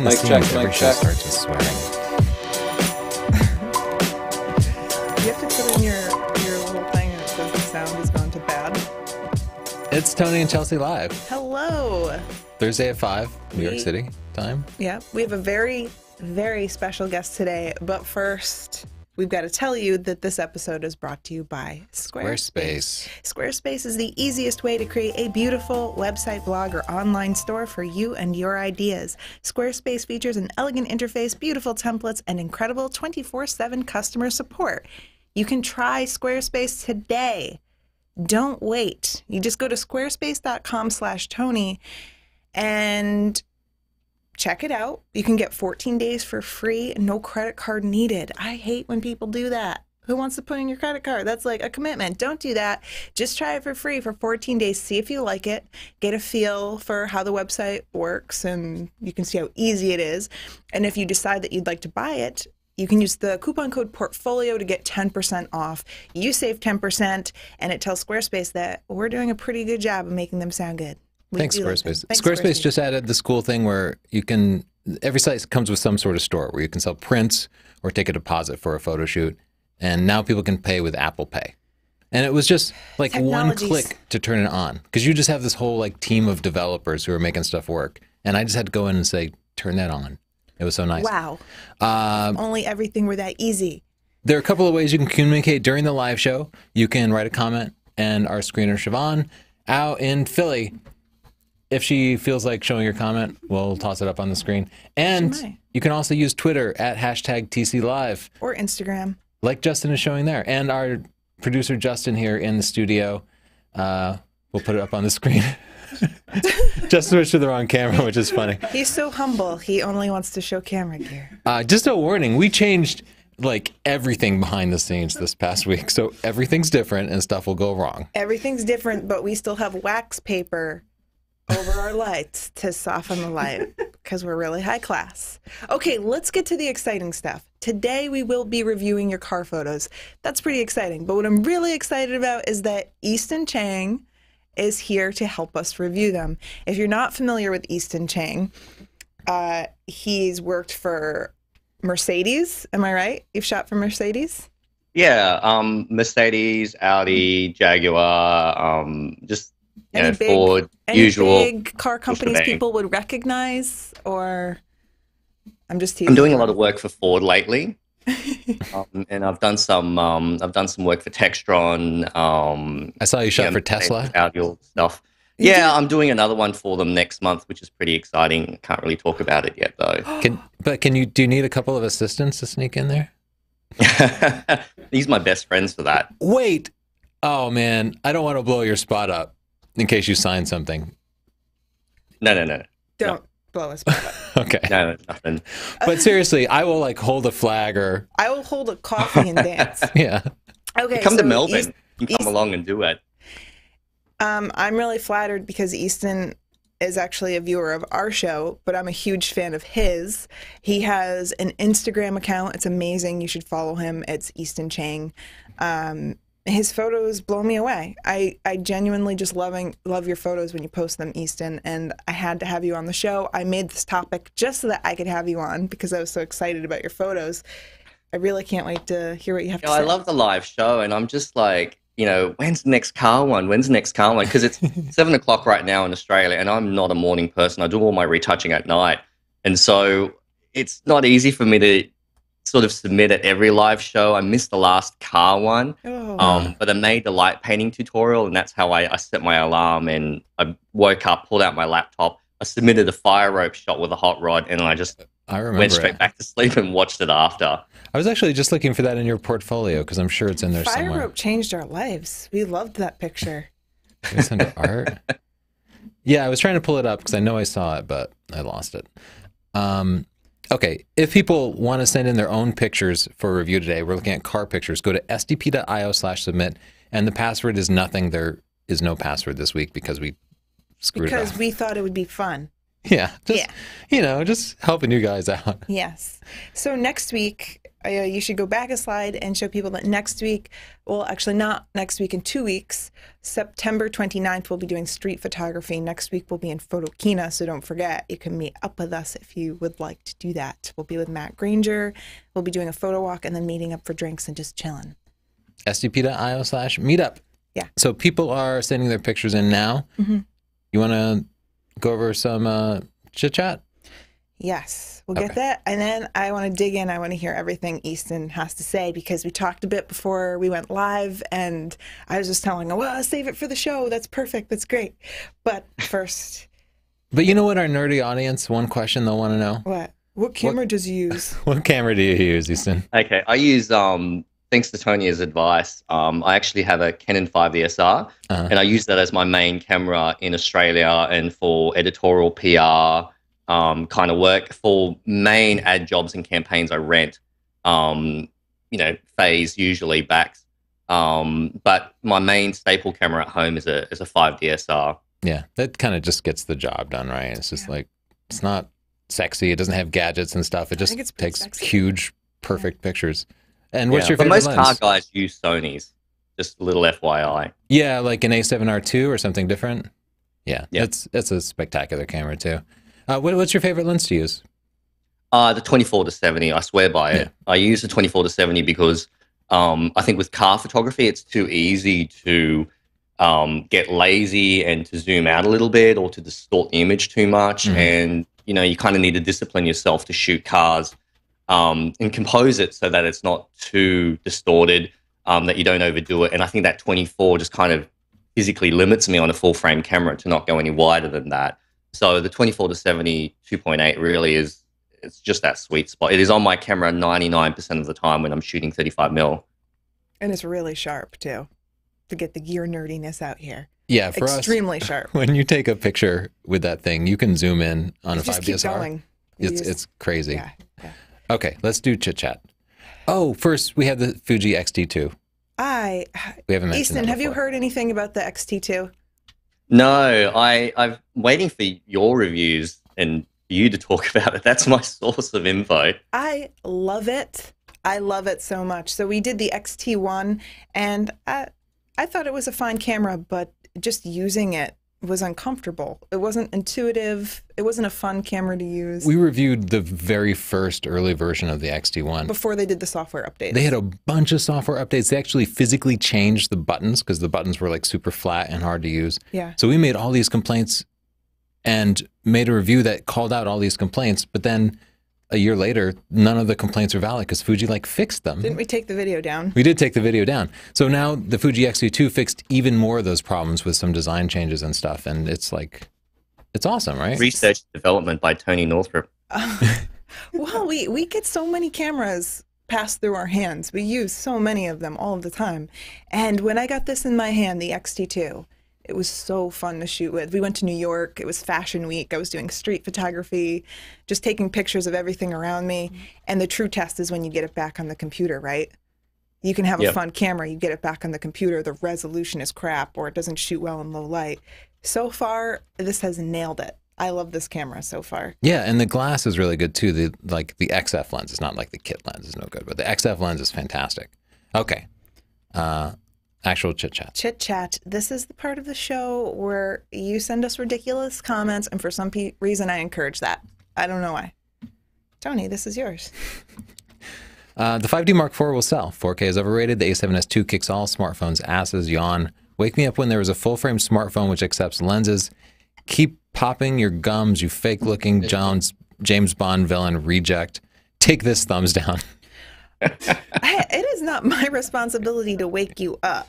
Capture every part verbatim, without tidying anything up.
behind the Mic scenes, check, every mic show check. starts with swearing. You have to put in your, your little thing that says the sound has gone to bad. It's Tony and Chelsea live. Hello. Thursday at five, New York We- City time. Yeah, we have a very, very special guest today. But first, we've got to tell you that this episode is brought to you by Squarespace. Squarespace. Squarespace is the easiest way to create a beautiful website, blog, or online store for you and your ideas. Squarespace features an elegant interface, beautiful templates, and incredible twenty-four seven customer support. You can try Squarespace today. Don't wait. You just go to squarespace.com slash Tony and check it out. You can get fourteen days for free, no credit card needed. I hate when people do that. Who wants to put in your credit card? That's like a commitment. Don't do that. Just try it for free for fourteen days. See if you like it. Get a feel for how the website works, and you can see how easy it is. And if you decide that you'd like to buy it, you can use the coupon code PORTFOLIO to get ten percent off. You save ten percent, and it tells Squarespace that we're doing a pretty good job of making them sound good. We Thanks, do like Squarespace. them. Thanks, Squarespace just added this cool thing where you can, every site comes with some sort of store where you can sell prints or take a deposit for a photo shoot. And now people can pay with Apple Pay. And it was just like one Technologies. click to turn it on. Because you just have this whole like team of developers who are making stuff work. And I just had to go in and say, turn that on. It was so nice. Wow. Um, Only everything were that easy. There are a couple of ways you can communicate during the live show. You can write a comment, and our screener, Siobhan, out in Philly, if she feels like showing your comment, we'll toss it up on the screen. And She might. you can also use Twitter at hashtag T C Live, Or Instagram. like Justin is showing there. And our producer, Justin, here in the studio, uh, we'll put it up on the screen. Just switched to the wrong camera, which is funny. He's so humble. He only wants to show camera gear. Uh, just a warning, we changed like everything behind the scenes this past week. So everything's different and stuff will go wrong. Everything's different, but we still have wax paper over our lights to soften the light because we're really high class. Okay, let's get to the exciting stuff. Today we will be reviewing your car photos. That's pretty exciting. But what I'm really excited about is that Easton Chang is here to help us review them. If you're not familiar with Easton Chang, uh, he's worked for Mercedes. Am I right? You've shot for Mercedes? Yeah, um, Mercedes, Audi, Jaguar, um, just you know, Ford, any usual. big car companies shebang. people would recognize, or I'm just teasing. I'm doing a lot of work for Ford lately, um, and I've done some. Um, I've done some work for Textron. Um, I saw you shot yeah, for Tesla. Audi all stuff. You Yeah, did? I'm doing another one for them next month, which is pretty exciting. Can't really talk about it yet, though. Can, but can you, do you need a couple of assistants to sneak in there? These are my best friends for that. Wait. Oh man, I don't want to blow your spot up in case you sign something. No, no, no, Don't blow us back up. Okay. no, nothing. But seriously, I will like hold a flag or, I will hold a coffee and dance. yeah. Okay, Come so to Melbourne. East- you can come East- along and do it. um, I'm really flattered because Easton is actually a viewer of our show, but I'm a huge fan of his. He has an Instagram account. It's amazing. You should follow him. It's Easton Chang. Um, his photos blow me away. I, I genuinely just loving love your photos when you post them, Easton, and I had to have you on the show. I made this topic just so that I could have you on because I was so excited about your photos. I really can't wait to hear what you have You to know, say. I love the live show, and I'm just like, you know, when's the next car one? When's the next car one? Because it's seven o'clock right now in Australia, and I'm not a morning person. I do all my retouching at night, and so it's not easy for me to sort of submit at every live show. I missed the last car one, Oh. um, but I made the light painting tutorial, and that's how I, I set my alarm. And I woke up, pulled out my laptop, I submitted a fire rope shot with a hot rod, and I just I remember went straight it. back to sleep and watched it after. I was actually just looking for that in your portfolio because I'm sure it's in there Fire somewhere. rope changed our lives. We loved that picture. It's under art. Yeah, I was trying to pull it up because I know I saw it, but I lost it. Um, okay, if people want to send in their own pictures for review today, we're looking at car pictures. Go to sdp.io slash submit, and the password is nothing. There is no password this week because we screwed Because it up. we thought it would be fun. Yeah, just, Yeah. you know, just helping you guys out. Yes. So next week, uh, you should go back a slide and show people that next week, well, actually not next week, in two weeks, September twenty-ninth, we'll be doing street photography. Next week, we'll be in Photokina, so don't forget, you can meet up with us if you would like to do that. We'll be with Matt Granger. We'll be doing a photo walk and then meeting up for drinks and just chilling. sdp.io slash meetup. Yeah. So people are sending their pictures in now. Mm-hmm. You want to go over some uh, chit chat? Yes, we'll Okay. get that. And then I want to dig in. I want to hear everything Easton has to say because we talked a bit before we went live and I was just telling him, well, save it for the show. That's perfect. That's great. But first, But you know what, our nerdy audience, one question they'll want to know. what? What camera does he use? What camera do you use, Easton? Okay, I use, um, thanks to Tony's advice, um, I actually have a Canon five D S R, Uh-huh. and I use that as my main camera in Australia and for editorial P R um, kind of work. For main ad jobs and campaigns, I rent, um, you know, phase usually backs. Um, but my main staple camera at home is a is a five D S R. Yeah, that kind of just gets the job done, right? It's just Yeah. like, it's not sexy. It doesn't have gadgets and stuff. It just think it's pretty takes sexy. huge, perfect pictures. And what's Yeah, your but favorite most lens? car guys use Sony's. Just a little F Y I. Yeah, like an A seven R two or something different. Yeah, Yeah. that's that's a spectacular camera too. Uh, what, what's your favorite lens to use? Uh, the twenty-four to seventy, I swear by it. Yeah. I use the twenty-four to seventy because um, I think with car photography, it's too easy to um, get lazy and to zoom out a little bit or to distort the image too much. Mhm. And, you know, you kind of need to discipline yourself to shoot cars um, and compose it so that it's not too distorted, um, that you don't overdo it. And I think that twenty-four just kind of physically limits me on a full frame camera to not go any wider than that. So the twenty-four to seventy two point eight really is, it's just that sweet spot. It is on my camera ninety-nine percent of the time when I'm shooting thirty-five mil. And it's really sharp, too, to get the gear nerdiness out here. Yeah, for Extremely sharp. us, when you take a picture with that thing, you can zoom in on You a just five keep D S R. going. You It's just- it's crazy. yeah, yeah. Okay, let's do chit chat. Oh, first we have the Fuji X T two. I, We haven't mentioned Easton, that have you before. heard anything about the X T two? No, I, I'm waiting for your reviews and you to talk about it. That's my source of info. I love it. I love it so much. So we did the X T one, and I, I thought it was a fine camera, but just using it was uncomfortable. It wasn't intuitive. It wasn't a fun camera to use. We reviewed the very first early version of the X T one. Before they did the software updates. They had a bunch of software updates. They actually physically changed the buttons because the buttons were like super flat and hard to use. Yeah. So we made all these complaints and made a review that called out all these complaints. But then a year later, none of the complaints are valid because Fuji like fixed them. Didn't we take the video down? We did take the video down. So now the Fuji X T two fixed even more of those problems with some design changes and stuff. And it's like, it's awesome, right? Research and development by Tony Northrup. Well, we, we get so many cameras pass through our hands. We use so many of them all of the time. And when I got this in my hand, the X T two, it was so fun to shoot with. We went to New York. It was Fashion Week. I was doing street photography, just taking pictures of everything around me. And the true test is when you get it back on the computer, right? You can have a Yep. fun camera. You get it back on the computer. The resolution is crap or it doesn't shoot well in low light. So far, this has nailed it. I love this camera so far. Yeah, and the glass is really good too. The like the X F lens is not like the kit lens is no good, but the X F lens is fantastic. Okay. Uh actual chit chat. Chit chat. This is the part of the show where you send us ridiculous comments, and for some pe- reason, I encourage that. I don't know why. Tony, this is yours. Uh, the five D Mark four will sell. four K is overrated. The A seven S two kicks all smartphones' asses. Yawn. Wake me up when there is a full-frame smartphone which accepts lenses. Keep popping your gums, you fake-looking Jones, James Bond villain reject. Take this thumbs down. I, it is not my responsibility to wake you up.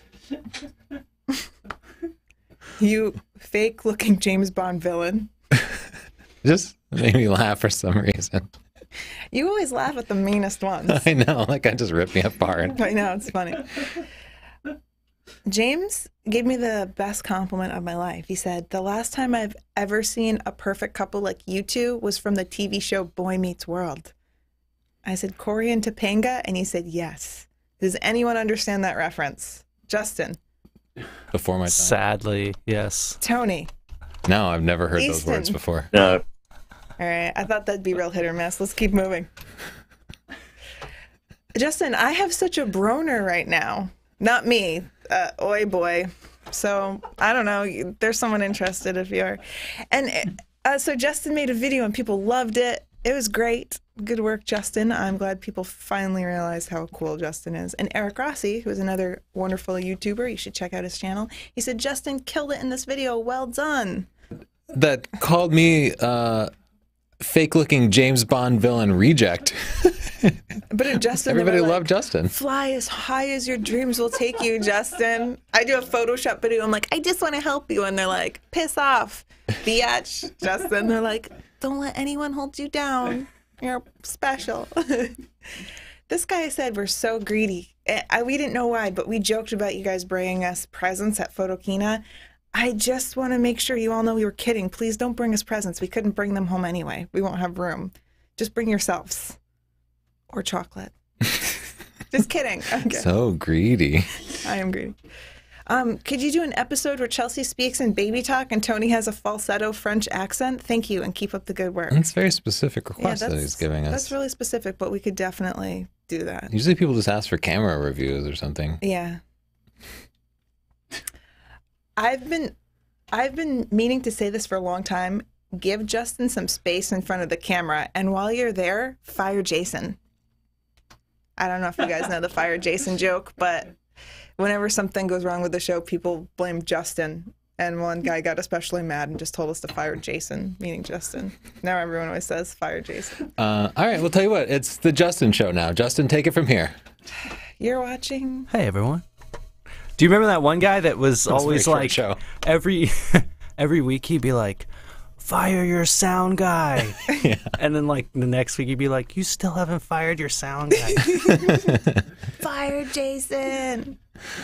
You fake-looking James Bond villain. Just made me laugh for some reason. You always laugh at the meanest ones. I know, like I just ripped me apart. I know, it's funny. James gave me the best compliment of my life. He said, the last time I've ever seen a perfect couple like you two was from the T V show Boy Meets World. I said, Corey and Topanga? And he said, yes. Does anyone understand that reference? Justin. Before my time. Sadly, yes. Tony. No, I've never heard those Easton. words before. No. All right. I thought that'd be real hit or miss. Let's keep moving. Justin, I have such a broner right now. Not me, uh, oi boy. So I don't know. There's someone interested if you are. And uh, so Justin made a video and people loved it. It was great. Good work, Justin. I'm glad people finally realized how cool Justin is. And Eric Rossi, who is another wonderful YouTuber, you should check out his channel. He said, Justin killed it in this video. Well done. That called me uh, fake-looking James Bond villain reject. But in Justin, Everybody they were loved like, Justin. Fly as high as your dreams will take you, Justin. I do a Photoshop video. I'm like, I just want to help you. And they're like, piss off, biatch, Justin. They're like, don't let anyone hold you down. You're special. This guy said we're so greedy. I, we didn't know why, but we joked about you guys bringing us presents at Photokina. I just want to make sure you all know we were kidding. Please don't bring us presents. We couldn't bring them home anyway. We won't have room. Just bring yourselves. Or chocolate. Just kidding. Okay. So greedy. I am greedy. Um, could you do an episode where Chelsea speaks in baby talk and Tony has a falsetto French accent? Thank you, and keep up the good work. That's a very specific request Yeah, that he's giving us. That's really specific, but we could definitely do that. Usually people just ask for camera reviews or something. Yeah. I've been I've been meaning to say this for a long time. Give Justin some space in front of the camera, and while you're there, fire Jason. I don't know if you guys know the fire Jason joke, but whenever something goes wrong with the show, people blame Justin. And one guy got especially mad and just told us to fire Jason, meaning Justin. Now everyone always says fire Jason. Uh, all right, we'll tell you what. It's the Justin show now. Justin, take it from here. You're watching. Hey, everyone. Do you remember that one guy that was That was a always very short like, show. every every week he'd be like, fire your sound guy. Yeah. And then like the next week he'd be like, you still haven't fired your sound guy. Fire Jason.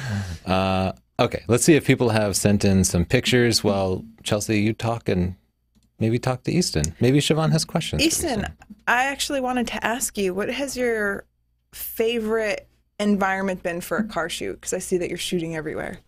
Uh, okay, let's see if people have sent in some pictures while Chelsea, you talk and maybe talk to Easton. Maybe Siobhan has questions. for Easton, I actually wanted to ask you, what has your favorite environment been for a car shoot? Because I see that you're shooting everywhere.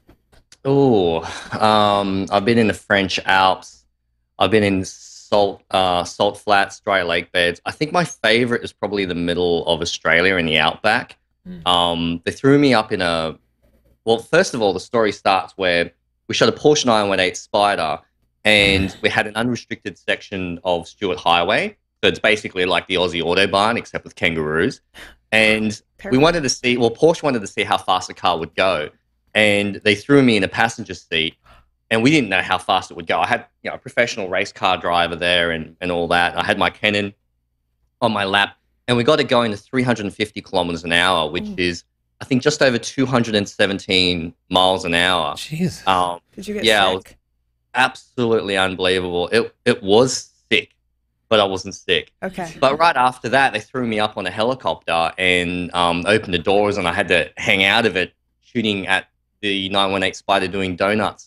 Oh, um, I've been in the French Alps. I've been in salt, uh, salt flats, dry lake beds. I think my favorite is probably the middle of Australia in the outback. Mm. Um, they threw me up in a. Well, first of all, the story starts where we shot a Porsche nine one eight Spider, and we had an unrestricted section of Stuart Highway. So it's basically like the Aussie Autobahn, except with kangaroos. And we wanted to see. Well, Porsche wanted to see how fast the car would go, and they threw me in a passenger seat. And we didn't know how fast it would go. I had, you know, a professional race car driver there and, and all that. I had my Canon on my lap, and we got it going to three hundred fifty kilometers an hour, which mm. is, I think, just over two hundred seventeen miles an hour. Jeez. Um, Did you get yeah, sick? It was absolutely unbelievable. It it was sick, but I wasn't sick. Okay. But right after that, they threw me up on a helicopter and um, opened the doors, and I had to hang out of it, shooting at the nine one eight Spider doing donuts.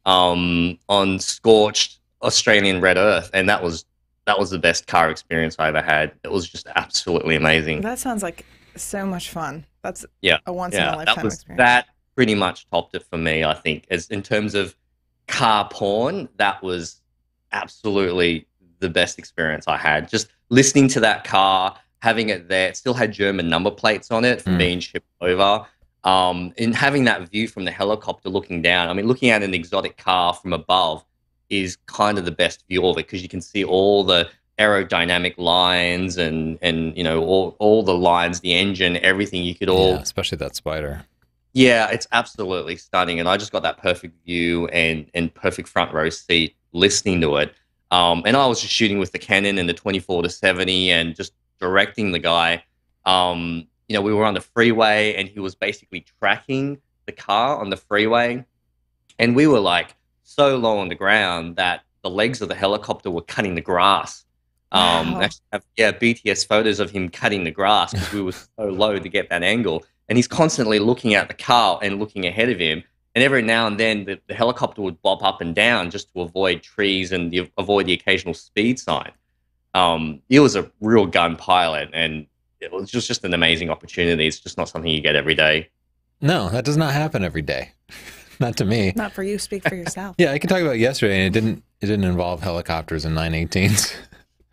Um, on scorched Australian red earth, and that was that was the best car experience I ever had. It was just absolutely amazing. That sounds like so much fun. That's yeah, a once yeah, in a lifetime that was, experience. That pretty much topped it for me, I think. As in terms of car porn, that was absolutely the best experience I had. Just listening to that car, having it there, it still had German number plates on it from mm. being shipped over. Um, and having that view from the helicopter looking down, I mean, looking at an exotic car from above is kind of the best view of it because you can see all the aerodynamic lines and, and you know, all, all the lines, the engine, everything you could all... Yeah, especially that Spider. Yeah, it's absolutely stunning. And I just got that perfect view and, and perfect front row seat listening to it. Um, and I was just shooting with the Canon and the twenty-four to seventy and just directing the guy. Um, You know, we were on the freeway and he was basically tracking the car on the freeway. And we were like so low on the ground that the legs of the helicopter were cutting the grass. Um, Wow. I actually have, yeah, B T S photos of him cutting the grass because we were so low to get that angle. And he's constantly looking at the car and looking ahead of him. And every now and then the, the helicopter would bob up and down just to avoid trees and the, avoid the occasional speed sign. Um, he was a real gun pilot, and it was just, just an amazing opportunity. It's just not something you get every day. No, that does not happen every day. Not to me. Not for you. Speak for yourself. Yeah, I can talk about yesterday, and it didn't. It didn't involve helicopters and nine eighteens.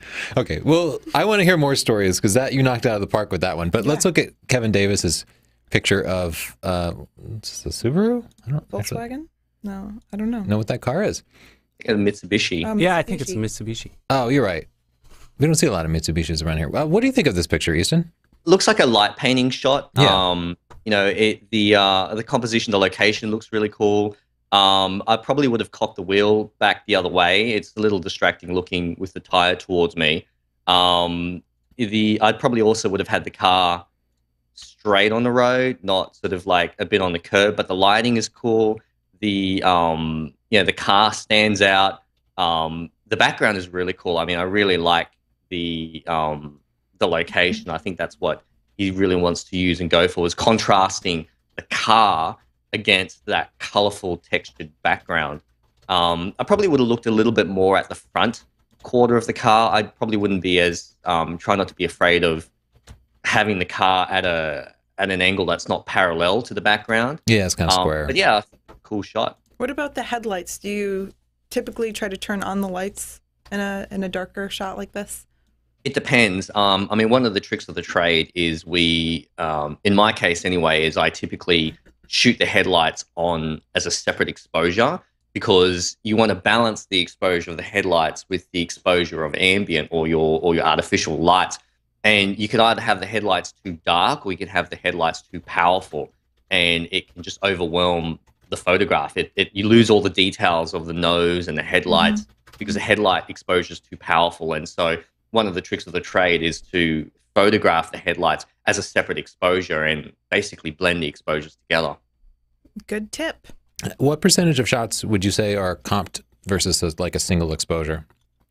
Okay, well, I want to hear more stories because that you knocked out of the park with that one. But let's look at Kevin Davis's picture of uh, is this a Subaru? I don't actually Volkswagen? No, I don't know. know what that car is. A Mitsubishi. Um, Yeah, I think it's a Mitsubishi. Mitsubishi. Oh, you're right. We don't see a lot of Mitsubishis around here. Well, what do you think of this picture, Easton? Looks like a light painting shot. Yeah. Um, you know, it the uh, the composition, the location looks really cool. Um, I probably would have cocked the wheel back the other way. It's a little distracting looking with the tire towards me. Um, the I'd probably also would have had the car straight on the road, not sort of like a bit on the curb. But the lighting is cool. The um, you know, the car stands out. Um, the background is really cool. I mean, I really like the um, the location. I think that's what he really wants to use and go for, is contrasting the car against that colorful textured background. Um, I probably would have looked a little bit more at the front quarter of the car. I probably wouldn't be as um, try not to be afraid of having the car at a at an angle that's not parallel to the background. Yeah, it's kind of Um, square. but yeah, cool shot. What about the headlights? Do you typically try to turn on the lights in a in a darker shot like this? It depends. Um, I mean, one of the tricks of the trade is we, um, in my case anyway, is I typically shoot the headlights on as a separate exposure, because you want to balance the exposure of the headlights with the exposure of ambient or your or your artificial lights. And you could either have the headlights too dark, or you could have the headlights too powerful, and it can just overwhelm the photograph. It, it you lose all the details of the nose and the headlights mm-hmm. because the headlight exposure is too powerful. And so one of the tricks of the trade is to photograph the headlights as a separate exposure and basically blend the exposures together. Good tip. What percentage of shots would you say are comped versus a, like a single exposure?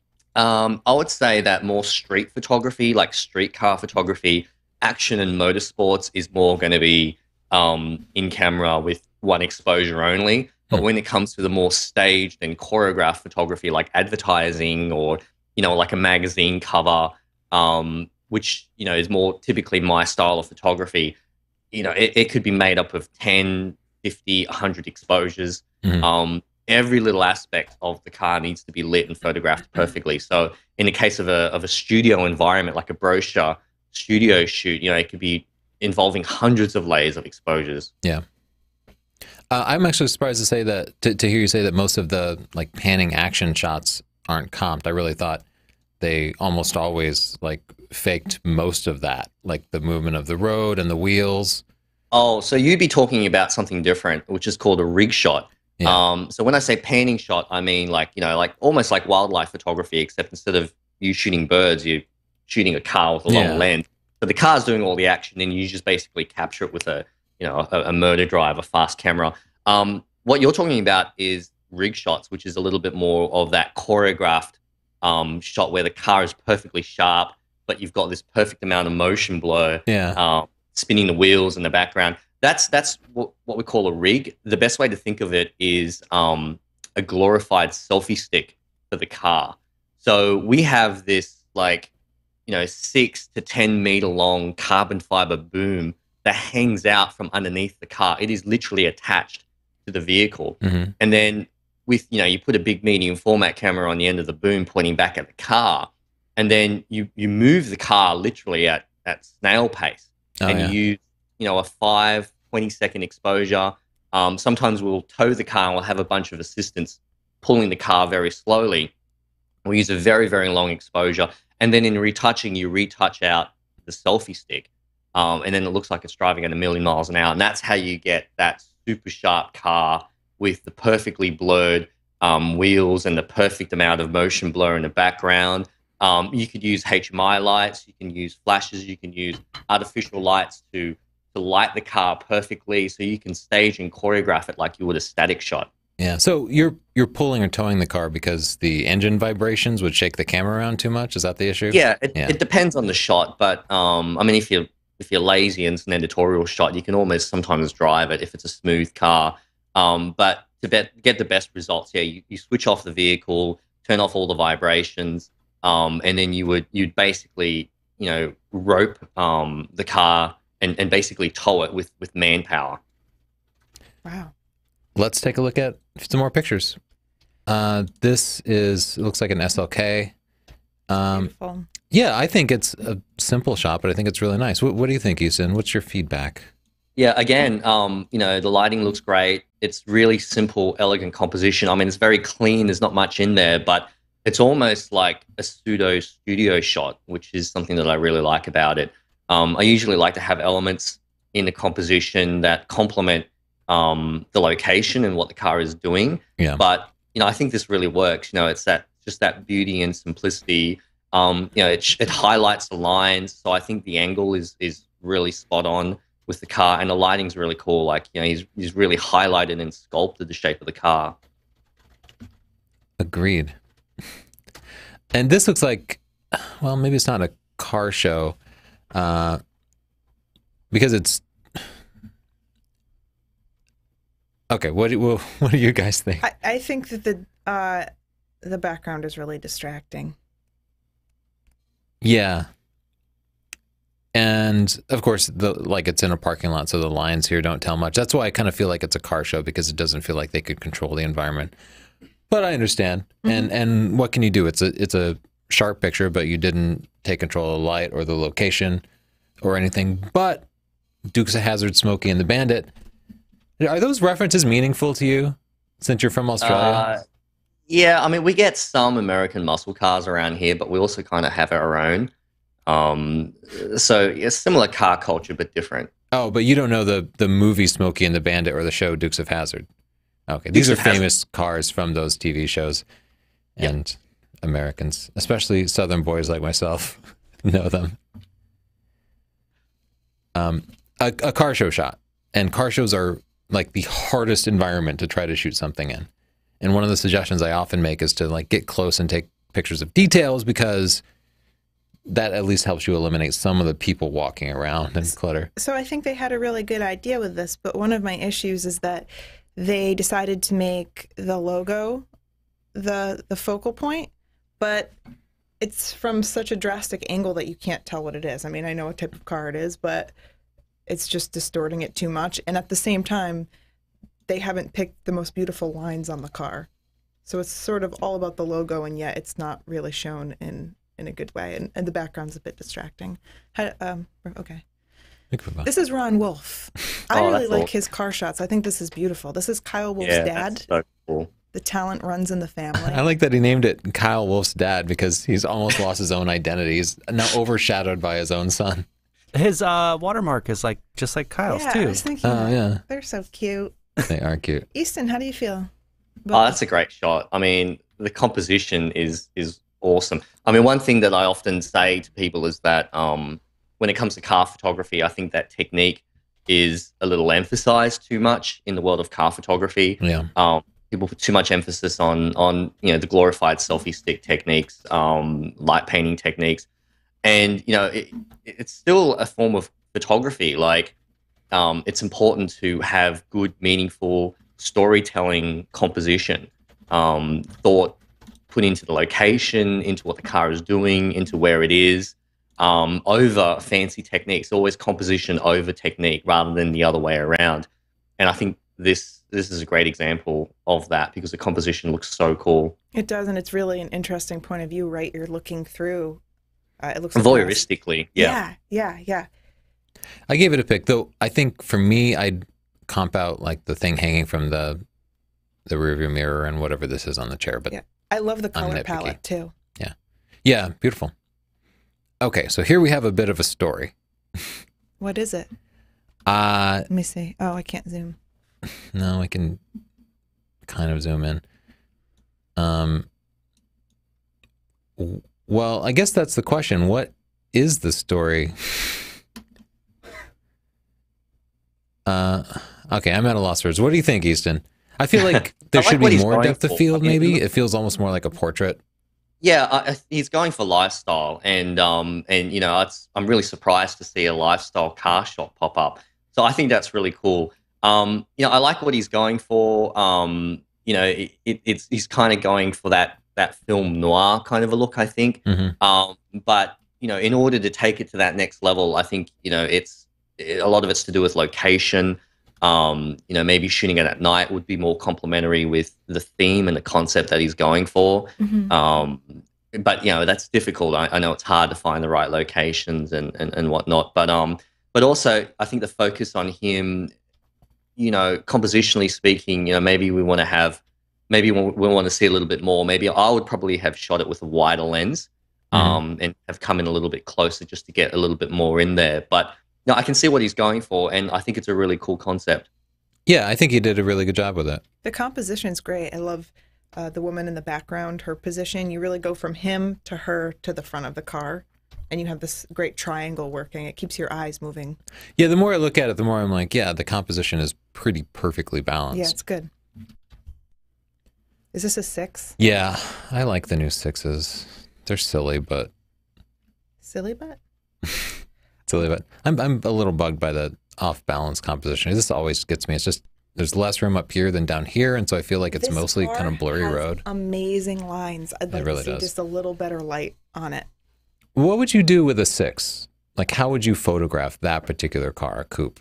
Um, I would say that more street photography, like street car photography, action and motorsports is more going to be um, in camera with one exposure only. But when it comes to the more staged and choreographed photography, like advertising or, you know, like a magazine cover, um, which, you know, is more typically my style of photography, you know, it, it could be made up of ten, fifty, one hundred exposures. Mm-hmm. Um, every little aspect of the car needs to be lit and photographed perfectly. So in the case of a, of a studio environment, like a brochure studio shoot, you know, it could be involving hundreds of layers of exposures. Yeah. Uh, I'm actually surprised to say that, to, to hear you say that most of the like panning action shots aren't comped. I really thought they almost always like faked most of that, like the movement of the road and the wheels. Oh, so you'd be talking about something different, which is called a rig shot. Yeah. Um, so when I say panning shot, I mean like, you know, like almost like wildlife photography, except instead of you shooting birds, you're shooting a car with a long Yeah. lens. So the car's doing all the action, and you just basically capture it with a, you know, a, a murder drive, a fast camera. Um, what you're talking about is rig shots, which is a little bit more of that choreographed um, shot where the car is perfectly sharp, but you've got this perfect amount of motion blur, Yeah. uh, spinning the wheels in the background. That's that's what, what we call a rig. The best way to think of it is um, a glorified selfie stick for the car. So we have this like, you know, six to ten meter long carbon fiber boom that hangs out from underneath the car. It is literally attached to the vehicle. Mm-hmm. And then with, you know, you put a big medium format camera on the end of the boom pointing back at the car, and then you, you move the car literally at, at snail pace. Oh, and yeah. you use, you know, a five, twenty second exposure. Um, sometimes we'll tow the car and we'll have a bunch of assistants pulling the car very slowly. We use a very, very long exposure. And then in retouching, you retouch out the selfie stick. Um, and then it looks like it's driving at a million miles an hour. And that's how you get that super sharp car with the perfectly blurred um, wheels and the perfect amount of motion blur in the background. Um, you could use H M I lights, you can use flashes, you can use artificial lights to, to light the car perfectly, so you can stage and choreograph it like you would a static shot. Yeah. So you're you're pulling or towing the car because the engine vibrations would shake the camera around too much? Is that the issue? Yeah, it, Yeah. it depends on the shot, but um, I mean, if you're if you're lazy and it's an editorial shot, you can almost sometimes drive it if it's a smooth car. Um, but to bet, get the best results, yeah, you, you switch off the vehicle, turn off all the vibrations, um, and then you would you'd basically you know rope um, the car and, and basically tow it with with manpower. Wow. Let's take a look at some more pictures. Uh, this is, it looks like an S L K. Um, Beautiful. yeah, I think it's a simple shot, but I think it's really nice. What, what do you think, Houston? What's your feedback? Yeah, again, um, you know, the lighting looks great. It's really simple, elegant composition. I mean, it's very clean. There's not much in there, but it's almost like a pseudo studio shot, which is something that I really like about it. Um, I usually like to have elements in the composition that complement um, the location and what the car is doing. Yeah. But, you know, I think this really works. You know, it's that just that beauty and simplicity. Um, you know, it, it highlights the lines. So I think the angle is is really spot on with the car, and the lighting's really cool. Like, you know, he's he's really highlighted and sculpted the shape of the car. Agreed. And this looks like, well, maybe it's not a car show, uh, because it's okay. What do what, what do you guys think? I, I think that the uh, the background is really distracting. Yeah. And of course, the like it's in a parking lot, so the lines here don't tell much. That's why I kind of feel like it's a car show, because it doesn't feel like they could control the environment. But I understand. Mm-hmm. And and what can you do? It's a it's a sharp picture, but you didn't take control of the light or the location or anything. But Dukes of Hazzard, Smokey and the Bandit, are those references meaningful to you since you're from Australia? Uh, yeah, I mean, we get some American muscle cars around here, but we also kind of have our own. Um, so a similar car culture, but different. Oh, but you don't know the the movie Smokey and the Bandit or the show Dukes of Hazzard. Okay, these Dukes are famous Hazzard. Cars from those T V shows, and yep. Americans, especially Southern boys like myself, know them. Um, a, a car show shot, and car shows are like the hardest environment to try to shoot something in. And one of the suggestions I often make is to like get close and take pictures of details, because that at least helps you eliminate some of the people walking around and clutter. So I think they had a really good idea with this, but one of my issues is that they decided to make the logo the the focal point, but it's from such a drastic angle that you can't tell what it is. I mean, I know what type of car it is, but it's just distorting it too much. And at the same time, they haven't picked the most beautiful lines on the car. So it's sort of all about the logo, and yet it's not really shown in in a good way, and, and the background's a bit distracting. How, um, okay. This is Ron Wolf. I oh, really like cool. his car shots. I think this is beautiful. This is Kyle Wolf's yeah, dad. That's so cool. The talent runs in the family. I like that he named it Kyle Wolf's dad, because he's almost lost his own identity. He's now overshadowed by his own son. His uh, watermark is like just like Kyle's yeah, too. I was thinking Oh, that. yeah. They're so cute. They are cute. Easton, how do you feel? Oh, that's a great shot. I mean, the composition is is awesome. I mean, one thing that I often say to people is that um, when it comes to car photography, I think that technique is a little emphasized too much in the world of car photography. Yeah. Um, people put too much emphasis on on you know the glorified selfie stick techniques, um, light painting techniques, and you know it, it's still a form of photography. Like um, it's important to have good, meaningful storytelling composition, um, thought put into the location, into what the car is doing, into where it is, um, over fancy techniques. Always composition over technique rather than the other way around. And I think this this is a great example of that, because the composition looks so cool. It does, and it's really an interesting point of view, right? You're looking through. Uh, it looks like voyeuristically. Yeah. yeah, yeah, yeah. I gave it a pick, though. I think for me, I'd comp out like the thing hanging from the the rearview mirror and whatever this is on the chair. But yeah. I love the color nitpicky. palette too. Yeah, yeah, beautiful. Okay, so here we have a bit of a story. What is it? Uh, Let me see. Oh, I can't zoom. No, I can kind of zoom in. Um. w- Well, I guess that's the question. What is the story? Uh, okay, I'm at a loss for words. What do you think, Easton? I feel like there like should what be he's more going depth of for. field, I mean, maybe. look- It feels almost more like a portrait. Yeah, I, he's going for lifestyle, and um, and you know, it's, I'm really surprised to see a lifestyle car shot pop up. So I think that's really cool. Um, you know, I like what he's going for. Um, you know, it, it, it's he's kind of going for that that film noir kind of a look, I think. Mhm. Um, but you know, in order to take it to that next level, I think you know, it's it, a lot of it's to do with location. Um, you know, maybe shooting it at night would be more complementary with the theme and the concept that he's going for. Mhm. Um, but you know that's difficult. I, I know it's hard to find the right locations and, and and whatnot. But um, but also I think the focus on him, you know, compositionally speaking, you know, maybe we want to have, maybe we, we want to see a little bit more. Maybe I would probably have shot it with a wider lens, um, mm-hmm. and have come in a little bit closer just to get a little bit more in there. But no, I can see what he's going for, and I think it's a really cool concept. Yeah, I think he did a really good job with it. The composition's great. I love uh, the woman in the background, her position. You really go from him to her to the front of the car, and you have this great triangle working. It keeps your eyes moving. Yeah, the more I look at it, the more I'm like, yeah, the composition is pretty perfectly balanced. Yeah, it's good. Is this a six? Yeah, I like the new sixes. They're silly, but... Silly, but? silly, but I'm, I'm a little bugged by the off-balance composition. This always gets me. It's just there's less room up here than down here, and so I feel like it's this mostly kind of blurry has road. Amazing lines. I'd like it really to see does. just a little better light on it. What would you do with a six? Like, how would you photograph that particular car, a coupe?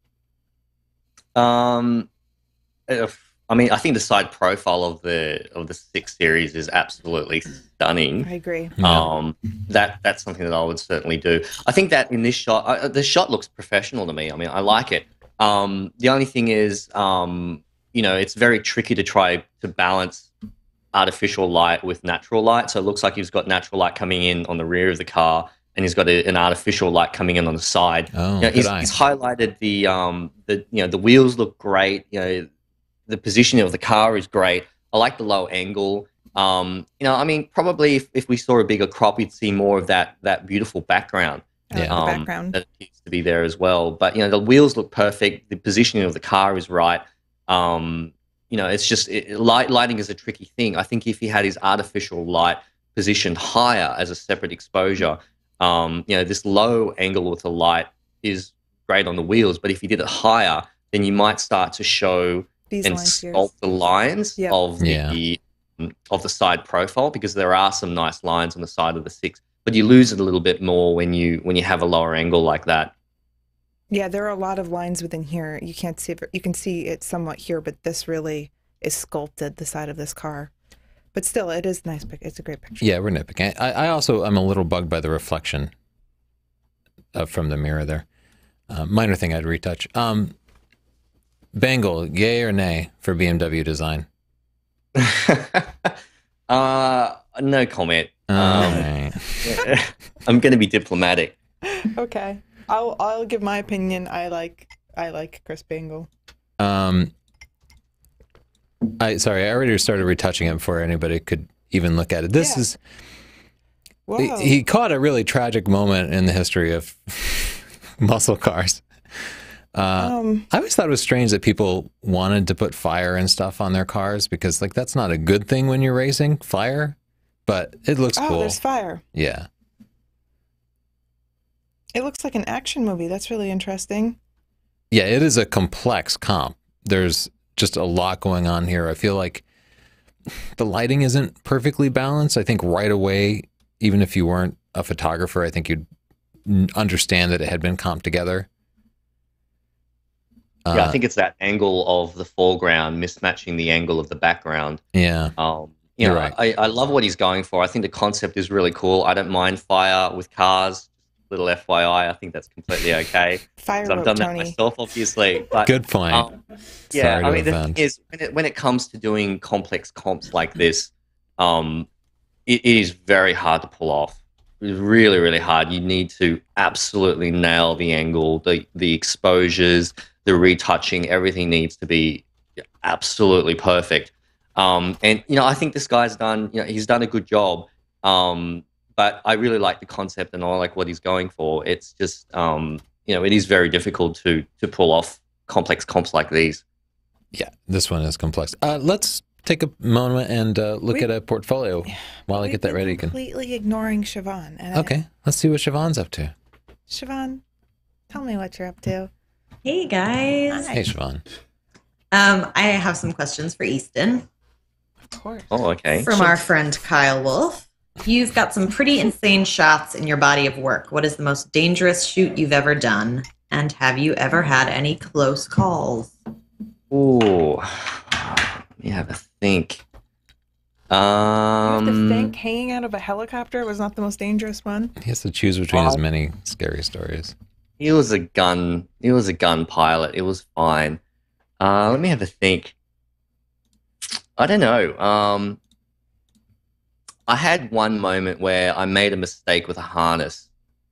Um, if, I mean, I think the side profile of the of the six series is absolutely stunning. I agree. Yeah. Um, that that's something that I would certainly do. I think that in this shot, uh, the shot looks professional to me. I mean, I like it. Um, the only thing is, um, you know, it's very tricky to try to balance artificial light with natural light. So it looks like he's got natural light coming in on the rear of the car, and he's got a, an artificial light coming in on the side. Oh, you know, good he's, eye. he's highlighted the um, the you know the wheels look great. You know, the positioning of the car is great. I like the low angle. Um, you know, I mean, probably if, if we saw a bigger crop, you'd see more of that that beautiful background. I like Yeah. the Um, background. that needs to be there as well. But you know, the wheels look perfect. The positioning of the car is right. Um, you know, it's just it, light lighting is a tricky thing. I think if he had his artificial light positioned higher as a separate exposure, um, you know, this low angle with the light is great on the wheels. But if you did it higher, then you might start to show These and lines here. sculpt the lines Yep. of the Yeah. of the side profile, because there are some nice lines on the side of the six, but you lose it a little bit more when you when you have a lower angle like that. Yeah, there are a lot of lines within here. You can't see it. You can see it somewhat here, but this really is sculpted, the side of this car. But still, it is nice. pic- It's a great picture. Yeah, we're nitpicking. I, I also am a little bugged by the reflection uh, from the mirror there. Uh, minor thing I'd retouch. Um, Bangle, yay or nay for B M W design? uh, no comment. All Um, right. I'm going to be diplomatic. Okay, I'll I'll give my opinion. I like I like Chris Bangle. Um, I sorry, I already started retouching it before anybody could even look at it. This Yeah. is Whoa. he, he caught a really tragic moment in the history of muscle cars. Uh, um, I always thought it was strange that people wanted to put fire and stuff on their cars, because like that's not a good thing when you're racing, fire, but it looks oh, cool. there's fire. Yeah. It looks like an action movie. That's really interesting. Yeah, it is a complex comp. There's just a lot going on here. I feel like the lighting isn't perfectly balanced. I think right away, even if you weren't a photographer, I think you'd n- understand that it had been comped together. Yeah, Uh, I think it's that angle of the foreground mismatching the angle of the background. Yeah. Um, you You're know, right. I, I love what he's going for. I think the concept is really cool. I don't mind fire with cars. Little F Y I, I think that's completely okay. Fire 'Cause I've rope, done that Tony. myself, obviously. But Good point. Um, yeah, Sorry to I mean, the offend. thing is, when it, when it comes to doing complex comps like this, um, it, it is very hard to pull off. It's really, really hard. You need to absolutely nail the angle, the the exposures, the retouching. Everything needs to be absolutely perfect. Um, and you know, I think this guy's done. You know, he's done a good job. Um, but I really like the concept, and I like what he's going for. It's just, um, you know, it is very difficult to to pull off complex comps like these. Yeah, this one is complex. Uh, let's take a moment and uh, look We- at a portfolio while I We've get that been ready. You can... completely ignoring Siobhan. And I- Okay, let's see what Siobhan's up to. Siobhan, tell me what you're up to. Hey guys. Hey, Siobhan. Um, I have some questions for Easton Of course. Oh, okay. from our friend Kyle Wolf. You've got some pretty insane shots in your body of work. What is the most dangerous shoot you've ever done? And have you ever had any close calls? Ooh, let me have a think. You have the Fink hanging out of a helicopter was not the most dangerous one? He has to choose between his Oh. many scary stories. He was a gun. He was a gun pilot. It was fine. Uh, let me have a think. I don't know. Um, I had one moment where I made a mistake with a harness.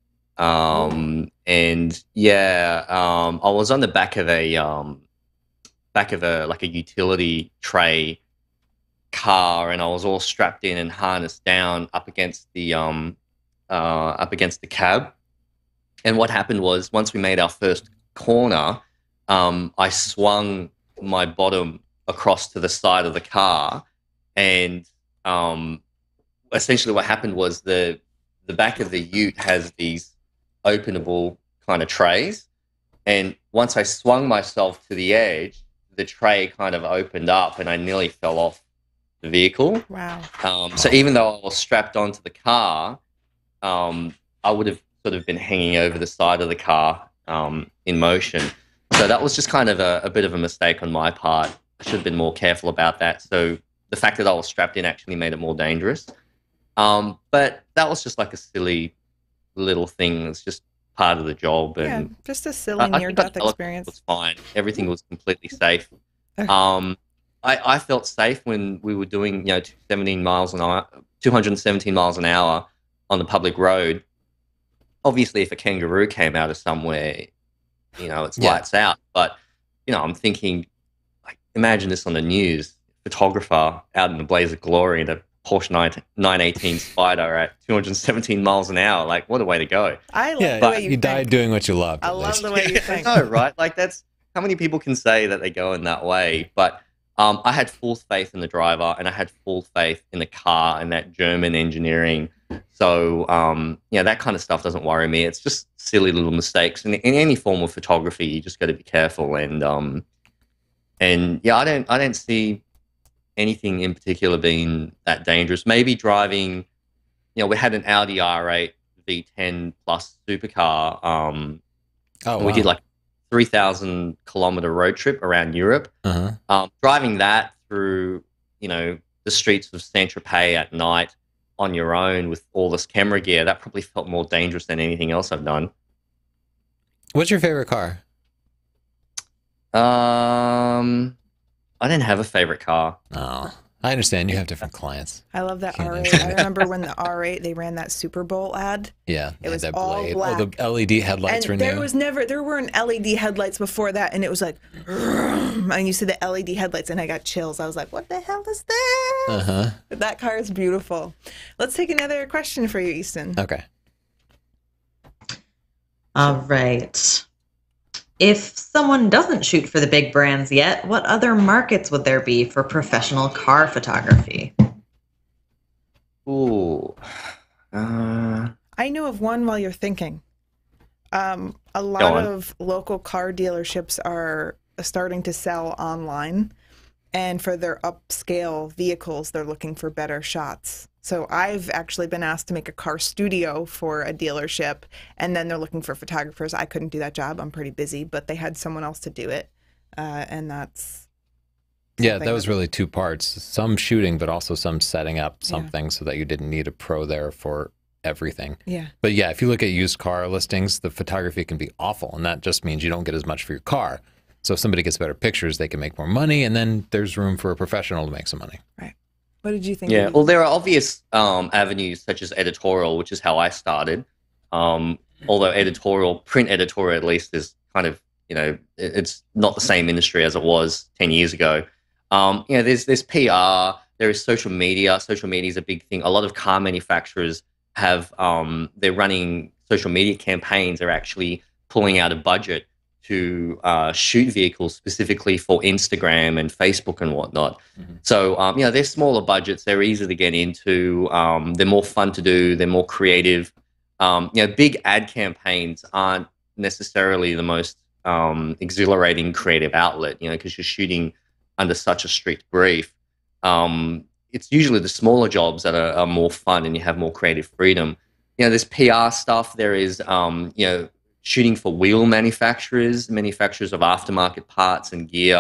Um, and yeah, um, I was on the back of a um, back of a like a utility tray car, and I was all strapped in and harnessed down up against the um, uh, up against the cab. And what happened was, once we made our first corner, um, I swung my bottom across to the side of the car, and um, essentially what happened was the the back of the ute has these openable kind of trays, and once I swung myself to the edge, the tray kind of opened up, and I nearly fell off the vehicle. Wow. Um, so even though I was strapped onto the car, um, I would have sort of been hanging over the side of the car um, in motion. So that was just kind of a, a bit of a mistake on my part. I should have been more careful about that. So the fact that I was strapped in actually made it more dangerous. Um, but that was just like a silly little thing. It's just part of the job. Yeah, And just a I- silly I think near-death the helicopter experience. was fine. Everything was completely safe. Okay. Um, I, I felt safe when we were doing, you know, two hundred seventeen miles an hour, two hundred seventeen miles an hour on the public road. Obviously, if a kangaroo came out of somewhere, you know, it's Yeah. lights out. But, you know, I'm thinking, like, imagine this on the news. Photographer out in a blaze of glory in a Porsche nine eighteen Spider at two hundred seventeen miles an hour. Like, what a way to go. I love Yeah, the you, way you, think. died doing what you loved. I at love least. the way you think. I know, right? Like, that's how many people can say that they go in that way. But um, I had full faith in the driver, and I had full faith in the car and that German engineering. So, um, yeah, that kind of stuff doesn't worry me. It's just silly little mistakes. And in any form of photography, you just got to be careful. And um, and yeah, I don't, I don't see anything in particular being that dangerous. Maybe driving, you know, we had an Audi R eight V ten plus supercar. Um, Oh, and we wow. did like three thousand kilometer road trip around Europe. Uh-huh. Um, driving that through, you know, the streets of Saint-Tropez at night on your own with all this camera gear, that probably felt more dangerous than anything else I've done. What's your favorite car? Um, I didn't have a favorite car. Oh, I understand. You have different clients. I love that Can't R eight. answer I that. remember when the R eight, they ran that Super Bowl ad. Yeah, It they had was that all blade. Oh, the black. L E D headlights were And there new. was never, there weren't L E D headlights before that. And it was like, and you see the L E D headlights and I got chills. I was like, what the hell is this? Uh-huh. But that car is beautiful. Let's take another question for you, Easton. Okay. All right. If someone doesn't shoot for the big brands yet, what other markets would there be for professional car photography? Ooh. Uh, I know of one while you're thinking. Um, a Go lot on. of local car dealerships are starting to sell online, and for their upscale vehicles, they're looking for better shots. So I've actually been asked to make a car studio for a dealership, and then they're looking for photographers. I couldn't do that job. I'm pretty busy, but they had someone else to do it, uh, and that's Yeah, something that was that- really two parts. Some shooting, but also some setting up Yeah. something so that you didn't need a pro there for everything. yeah. But yeah, if you look at used car listings, the photography can be awful. And that just means you don't get as much for your car. So if somebody gets better pictures, they can make more money. And then there's room for a professional to make some money. What did you think? yeah, of well, there are obvious um, avenues such as editorial, which is how I started. Um, although editorial, print editorial at least, is kind of, you know, it- it's not the same industry as it was ten years ago. Um, you know, there's there's P R, there is social media. Social media is a big thing. A lot of car manufacturers have um, they're running social media campaigns. They're actually pulling out a budget to uh, shoot vehicles specifically for Instagram and Facebook and whatnot. Mhm. So, um, you know, they're smaller budgets. They're easy to get into. Um, they're more fun to do. They're more creative. Um, you know, big ad campaigns aren't necessarily the most um, exhilarating creative outlet, you know, because you're shooting under such a strict brief. Um, it's usually the smaller jobs that are, are more fun and you have more creative freedom. You know, there's P R stuff. There is, um, you know, shooting for wheel manufacturers, manufacturers of aftermarket parts and gear.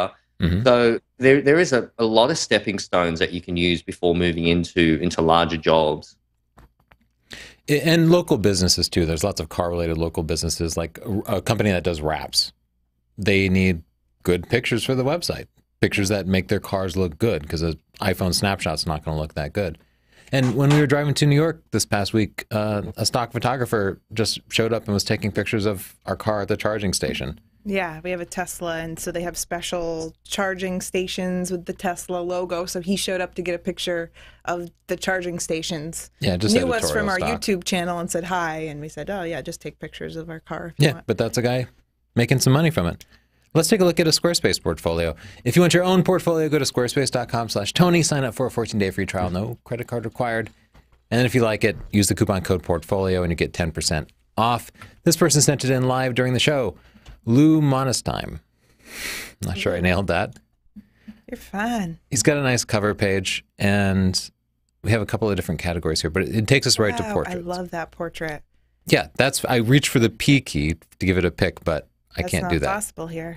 Mhm. So there there is a, a lot of stepping stones that you can use before moving into into larger jobs. And local businesses too. There's lots of car related local businesses, like a, a company that does wraps. They need good pictures for the website, pictures that make their cars look good, because an iPhone snapshot's not going to look that good. And when we were driving to New York this past week, uh, a stock photographer just showed up and was taking pictures of our car at the charging station. Yeah, we have a Tesla, and so they have special charging stations with the Tesla logo. So he showed up to get a picture of the charging stations. Yeah, just knew us from editorial our stock. YouTube channel and said hi, and we said, "Oh yeah, just take pictures of our car if you Yeah, want." but that's a guy making some money from it. Let's take a look at a Squarespace portfolio. If you want your own portfolio, go to squarespace dot com slash Tony. Sign up for a fourteen day free trial. No credit card required. And then if you like it, use the coupon code portfolio and you get ten percent off. This person sent it in live during the show. Lou Monestein. Not sure I nailed that. You're fine. He's got a nice cover page, and we have a couple of different categories here, but it, it takes us right to Wow, portraits. I love that portrait. Yeah, that's. I reached for the P key to give it a pick, but I That's can't not do that. possible here.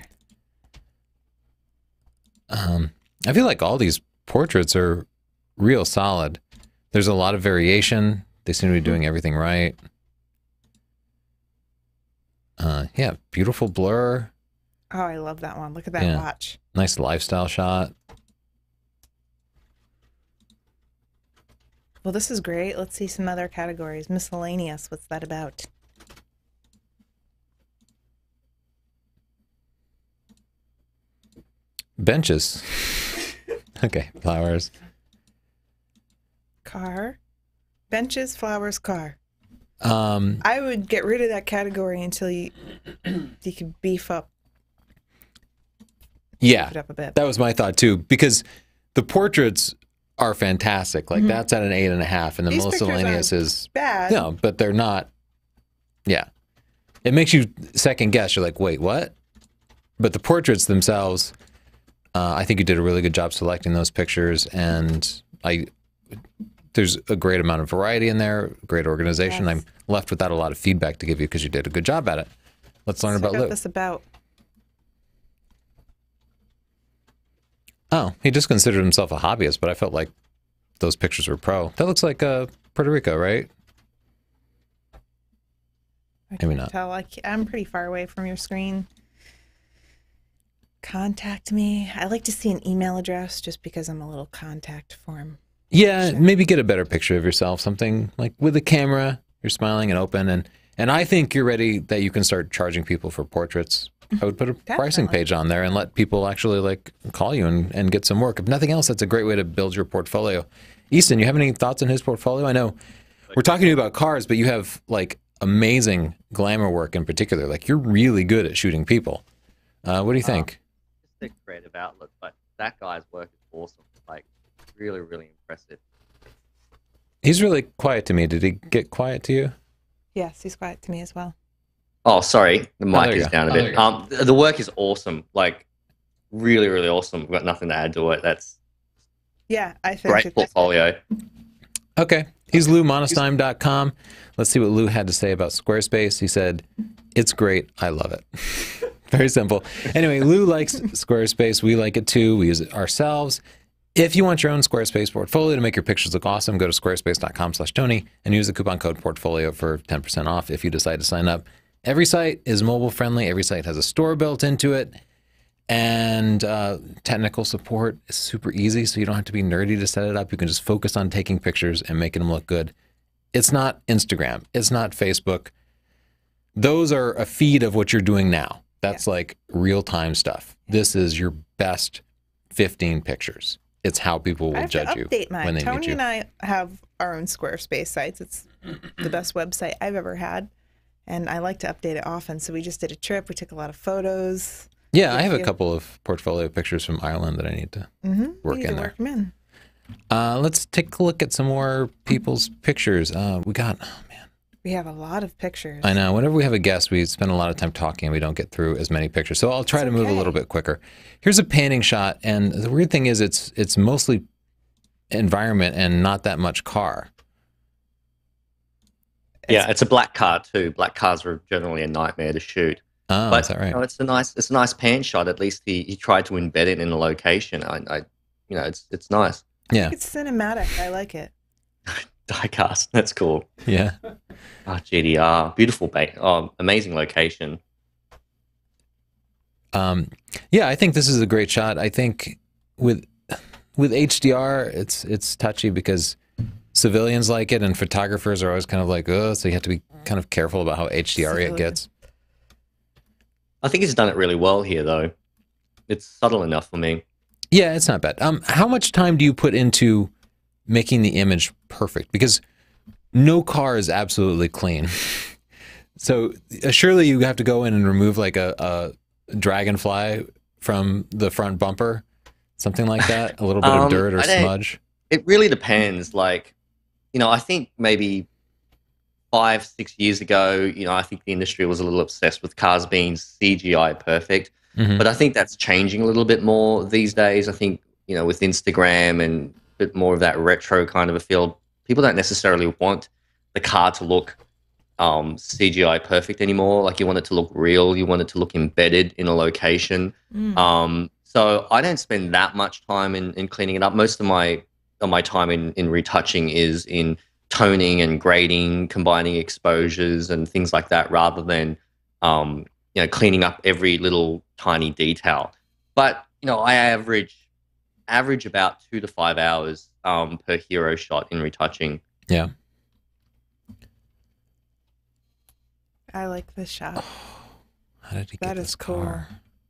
Um, I feel like all these portraits are real solid. There's a lot of variation. They seem to be doing everything right. Uh, yeah, beautiful blur. Oh, I love that one. Look at that Yeah. watch. Nice lifestyle shot. Well, this is great. Let's see some other categories. Miscellaneous. What's that about? Benches. Okay, flowers. Car. Benches, flowers, car. Um, I would get rid of that category until you you could beef up yeah, it up a bit. that was my thought too, because the portraits are fantastic. Like that's at an eight and a half, and the Mm-hmm. These pictures miscellaneous aren't is Bad. no, but they're not. Yeah, it makes you second guess. You're like, wait, what? But the portraits themselves, uh, I think you did a really good job selecting those pictures, and I there's a great amount of variety in there, great organization. Yes. I'm left without a lot of feedback to give you because you did a good job at it. Let's learn So about what Lou. this about? Oh, he just considered himself a hobbyist, but I felt like those pictures were pro. That looks like uh, Puerto Rico, right? I Maybe can't not. tell. I ca- I'm pretty far away from your screen. Contact me. I like to see an email address just because I'm a little contact form. Yeah, maybe get a better picture of yourself, something like with a camera, you're smiling and open, and and I think you're ready that you can start charging people for portraits. I would put a pricing Definitely. page on there and let people actually like call you and, and get some work. If nothing else, that's a great way to build your portfolio. Easton, you have any thoughts on his portfolio? I know we're talking to you about cars, but you have like amazing glamour work in particular. Like you're really good at shooting people. Uh, what do you think? Just a creative outlet, but that guy's work is awesome. Like really, really impressive. He's really quiet to me. Did he get quiet to you? Yes, he's quiet to me as well. Oh, sorry, the Oh, mic there you is go. down a Oh, there bit. you go. Um, th- the work is awesome. Like really, really awesome. We've got nothing to add to it. That's Yeah, I think great it's portfolio. Okay. He's Lou Monestein dot com. Let's see what Lou had to say about Squarespace. He said, it's great. I love it. Very simple. Anyway, Lou likes Squarespace. We like it too. We use it ourselves. If you want your own Squarespace portfolio to make your pictures look awesome, go to squarespace dot com slash Tony and use the coupon code portfolio for ten percent off if you decide to sign up. Every site is mobile friendly. Every site has a store built into it. And uh, technical support is super easy, so you don't have to be nerdy to set it up. You can just focus on taking pictures and making them look good. It's not Instagram. It's not Facebook. Those are a feed of what you're doing now. That's like real-time stuff. This is your best fifteen pictures. It's how people I will have judge to you update mine. when they Tony meet you. and I have our own Squarespace sites. It's the best website I've ever had, and I like to update it often. So we just did a trip. We took a lot of photos. Yeah, I have a you. couple of portfolio pictures from Ireland that I need to Mm-hmm. work you need in to there. work 'em in. Uh, let's take a look at some more people's pictures. Uh, we got, oh man. We have a lot of pictures. I know. Whenever we have a guest, we spend a lot of time talking and we don't get through as many pictures. So I'll try It's to move a okay. little bit quicker. Here's a panning shot, and the weird thing is it's it's mostly environment and not that much car. Yeah, it's a black car too. Black cars are generally a nightmare to shoot. Oh, but is that right? you know, it's a nice it's a nice pan shot. At least he, he tried to embed it in a location. I, I you know it's it's nice. Yeah, It's cinematic. I like it. Diecast. That's cool. yeah. Oh, G D R. Beautiful ba- oh, amazing location. Um, yeah, I think this is a great shot. I think with with H D R, it's it's touchy because civilians like it, and photographers are always kind of like, oh, so you have to be kind of careful about how H D R it gets. I think he's done it really well here, though. It's subtle enough for me. Yeah, it's not bad. Um, how much time do you put into making the image perfect? Because no car is absolutely clean. So uh, surely you have to go in and remove like a, a dragonfly from the front bumper, something like that, a little bit Um, of dirt or I don't- smudge. It really depends. Like, you know, I think maybe five, six years ago, you know, I think the industry was a little obsessed with cars being C G I perfect. Mhm. But I think that's changing a little bit more these days. I think, you know, with Instagram and a bit more of that retro kind of a feel, people don't necessarily want the car to look um, C G I perfect anymore. Like, you want it to look real. You want it to look embedded in a location. Mm. Um, so I don't spend that much time in, in cleaning it up. Most of my of my time in, in retouching is in toning and grading, combining exposures and things like that, rather than um, you know, cleaning up every little tiny detail. But you know, I average average about two to five hours um, per hero shot in retouching. Yeah. I like this shot. How did he get That this is cool. car?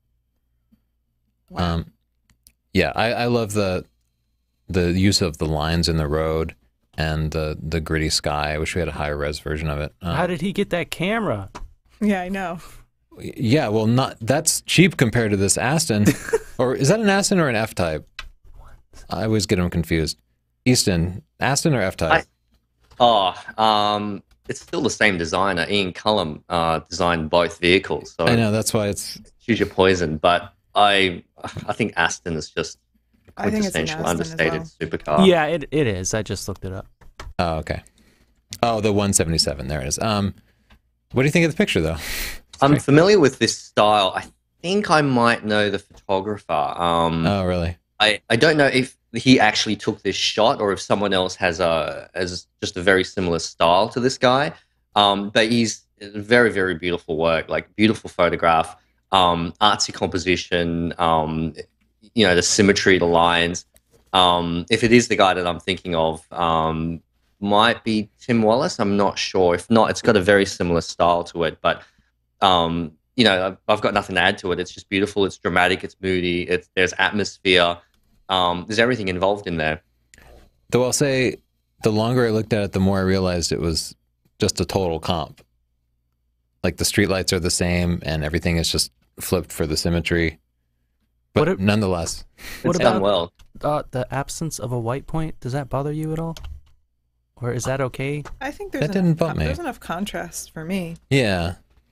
Wow. Um, yeah, I, I love the the use of the lines in the road and the the gritty sky. I wish we had a higher res version of it. Um, How did he get that camera? Yeah, I know. yeah, well, not that's cheap compared to this Aston. Or is that an Aston or an F type? I always get them confused. Easton, Aston or F type? Oh, um, it's still the same designer. Ian Cullum uh, designed both vehicles. So I know that's why it's choose your poison. But I, I think Aston is just a I think it's an quintessential Aston as understated supercar. Yeah, it, it is. I just looked it up. oh okay. Oh, the one seventy-seven. There it is. Um, what do you think of the picture though? I'm familiar with this style. I think I might know the photographer. Um, Oh, really? I, I don't know if he actually took this shot or if someone else has a has just a very similar style to this guy. Um, but he's very, very beautiful work, like beautiful photograph, um, artsy composition, um, you know, the symmetry, the lines. Um, if it is the guy that I'm thinking of, um, might be Tim Wallace. I'm not sure. If not, it's got a very similar style to it. But um, you know, I've, I've got nothing to add to it. It's just beautiful. It's dramatic. It's moody. It's there's atmosphere. Um, there's everything involved in there. Though I'll say, the longer I looked at it, the more I realized it was just a total comp. Like the streetlights are the same, and everything is just flipped for the symmetry. But What if- nonetheless, What It's done about well. uh, the absence of a white point? Does that bother you at all? Or is that okay? I think there's That didn't enough, bump me. there's enough contrast for me. yeah.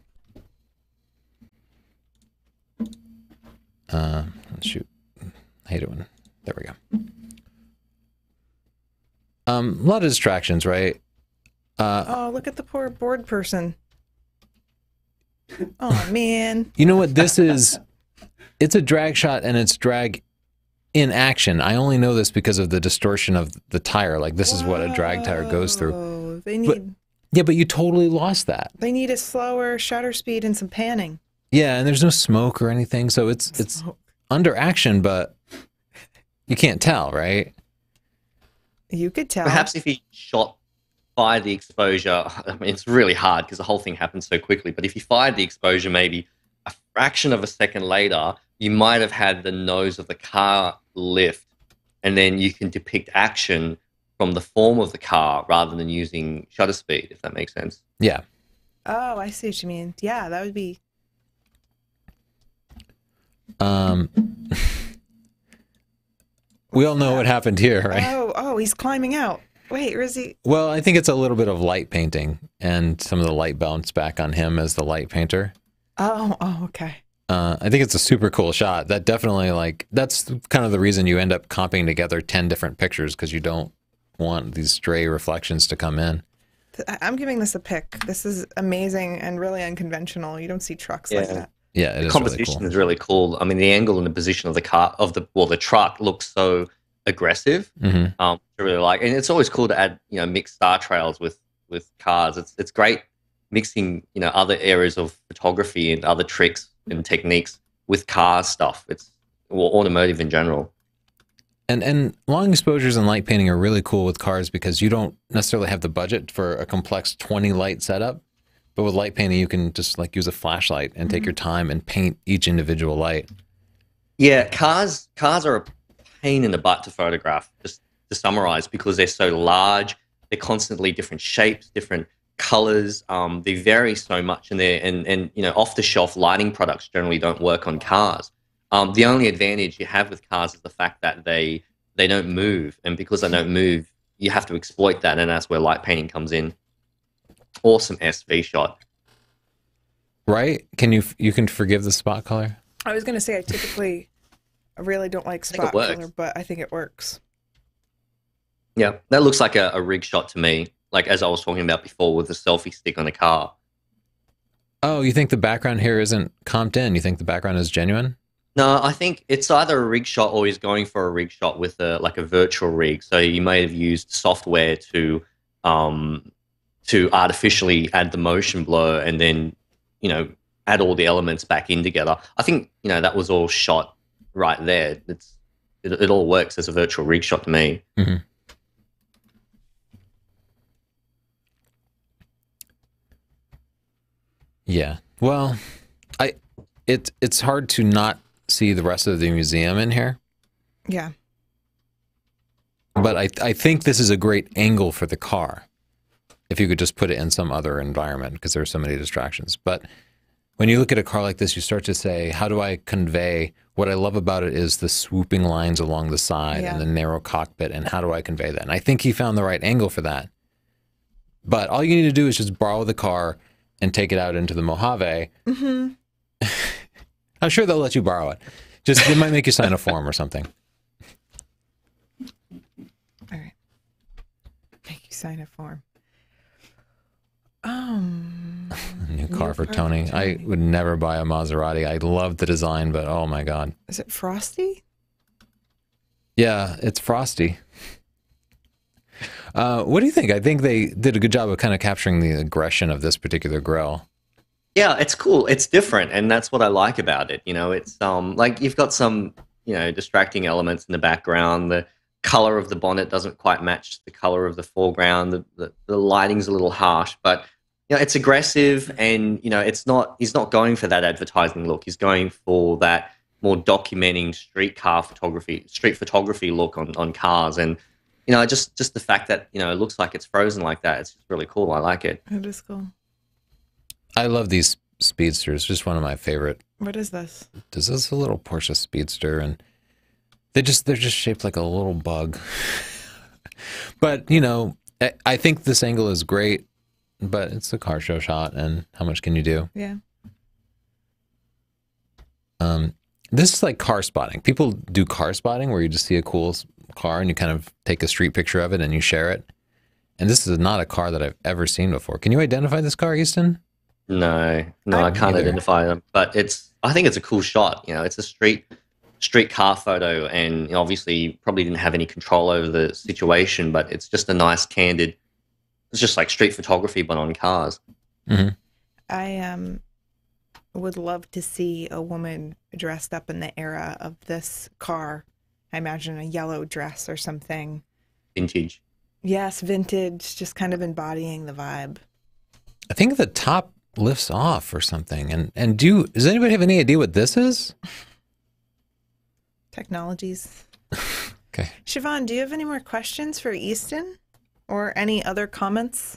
Uh, shoot, I hate it when. There we go. Um, a lot of distractions, right? Uh, Oh, look at the poor bored person. Oh man. You know what this is? It's a drag shot, and it's drag in action. I only know this because of the distortion of the tire. Like this is what a drag tire goes through. Whoa, They need Yeah, but you totally lost that. they need a slower shutter speed and some panning. Yeah, and there's no smoke or anything, so it's it's Smoke. under action, but you can't tell, right? You could tell. Perhaps if he shot by the exposure, I mean, it's really hard because the whole thing happens so quickly. But if you fired the exposure maybe a fraction of a second later, you might have had the nose of the car lift, and then you can depict action from the form of the car rather than using shutter speed, if that makes sense. Yeah. Oh, I see what you mean. Yeah, that would be. Um, we all know what happened here, right? Oh, oh, he's climbing out. Wait, or is he? Well, I think it's a little bit of light painting, and some of the light bounced back on him as the light painter. Oh, oh, okay. Uh, I think it's a super cool shot. That definitely, like, that's kind of the reason you end up comping together ten different pictures, because you don't want these stray reflections to come in. Th- I- I'm giving this a pick. This is amazing and really unconventional. You don't see trucks like Yeah. that. Yeah, it The is composition really cool. is really cool. I mean, the angle and the position of the car of the well, the truck looks so aggressive. hmm Um, I really like, and it's always cool to add, you know, mix star trails with with cars. It's it's great mixing, you know, other areas of photography and other tricks and techniques with car stuff. It's well, automotive in general. And and long exposures and light painting are really cool with cars because you don't necessarily have the budget for a complex twenty light setup. But with light painting, you can just like use a flashlight and take your time and paint each individual light. Yeah, cars cars are a pain in the butt to photograph. Just to summarize, because they're so large, they're constantly different shapes, different colors. Um, they vary so much, and they and and you know, off the shelf lighting products generally don't work on cars. Um, the only advantage you have with cars is the fact that they they don't move, and because they don't move, you have to exploit that, and that's where light painting comes in. Awesome S V shot. Right? Can you you can forgive the spot color? I was going to say I typically I really don't like think it spot works. color, but I think it works. Yeah, that looks like a, a rig shot to me. Like as I was talking about before with the selfie stick on the car. Oh, you think the background here isn't comped in? You think the background is genuine? No, I think it's either a rig shot or he's going for a rig shot with a like a virtual rig. So you may have used software to um, to artificially add the motion blur and then, you know, add all the elements back in together. I think, you know, that was all shot right there. It's it, it all works as a virtual rig shot to me. Mm-hmm. Yeah. Well, I it it's hard to not see the rest of the museum in here, Yeah. but I I think this is a great angle for the car. If you could just put it in some other environment, because there are so many distractions. But when you look at a car like this, you start to say, how do I convey? What I love about it is the swooping lines along the side Yeah. and the narrow cockpit, and how do I convey that? And I think he found the right angle for that. But all you need to do is just borrow the car and take it out into the Mojave. Mm-hmm. I'm sure they'll let you borrow it. Just they might make you sign a form or something. All right. Make you sign a form. Um, New car New for car Tony. for I Tony. would never buy a Maserati. I love the design, but oh my God. is it Frosty? Yeah, it's frosty. Uh, what do you think? I think they did a good job of kind of capturing the aggression of this particular grill. Yeah, it's cool. It's different, and that's what I like about it. You know, it's um like you've got some, you know, distracting elements in the background. The color of the bonnet doesn't quite match the color of the foreground. The the, the lighting's a little harsh, but you know, it's aggressive, and you know, it's not. He's not going for that advertising look. He's going for that more documenting street car photography, street photography look on on cars, and you know, just just the fact that you know it looks like it's frozen like that. It's just really cool. I like it. It is cool. I love these Speedsters. Just one of my favorite. What is this? This is a little Porsche Speedster, and they just they're just shaped like a little bug. But you know, I, I think this angle is great, but it's a car show shot, and how much can you do? Yeah. Um, this is like car spotting. People do car spotting where you just see a cool s- car and you kind of take a street picture of it and you share it. And this is not a car that I've ever seen before. Can you identify this car, Easton? No, no, I- I can't Neither. identify them. But it's, I think it's a cool shot. You know, it's a street street car photo, and you know, obviously you probably didn't have any control over the situation, but it's just a nice, candid. It's just like street photography, but on cars. I um would love to see a woman dressed up in the era of this car. I imagine a yellow dress or something. Vintage. Yes, vintage, just kind of embodying the vibe. I think the top lifts off or something. And and do you, does anybody have any idea what this is? Technologies. Okay. Siobhan, do you have any more questions for Easton? Or any other comments?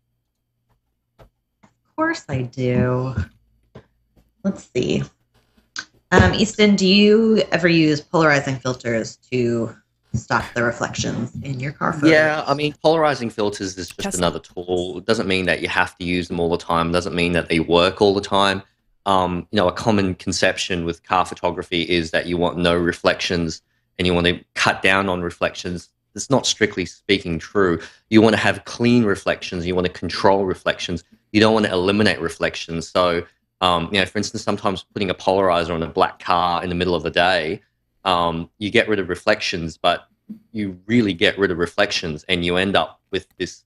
Of course I do. Let's see. Um, Easton, do you ever use polarizing filters to stop the reflections in your car photos? Yeah, I mean, polarizing filters is just Tesla. another tool. It doesn't mean that you have to use them all the time. It doesn't mean that they work all the time. Um, you know, a common conception with car photography is that you want no reflections and you want to cut down on reflections. that's not strictly speaking true. You want to have clean reflections. You want to control reflections. You don't want to eliminate reflections. So, um, you know, for instance, sometimes putting a polarizer on a black car in the middle of the day, um, you get rid of reflections, but you really get rid of reflections, and you end up with this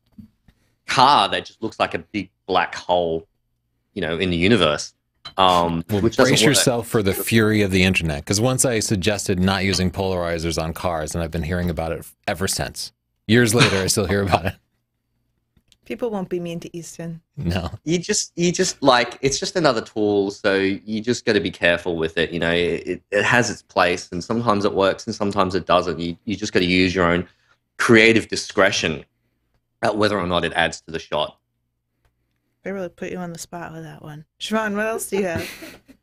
car that just looks like a big black hole, you know, in the universe. Um, Well, which brace doesn't work. yourself for the fury of the internet, because once I suggested not using polarizers on cars, and I've been hearing about it ever since. Years later, I still hear about it. People won't be mean to Easton. No. You just, you just like, it's just another tool. So you just got to be careful with it. You know, it, it has its place, and sometimes it works and sometimes it doesn't. You, you just got to use your own creative discretion at whether or not it adds to the shot. They really put you on the spot with that one. Siobhan, what else do you have?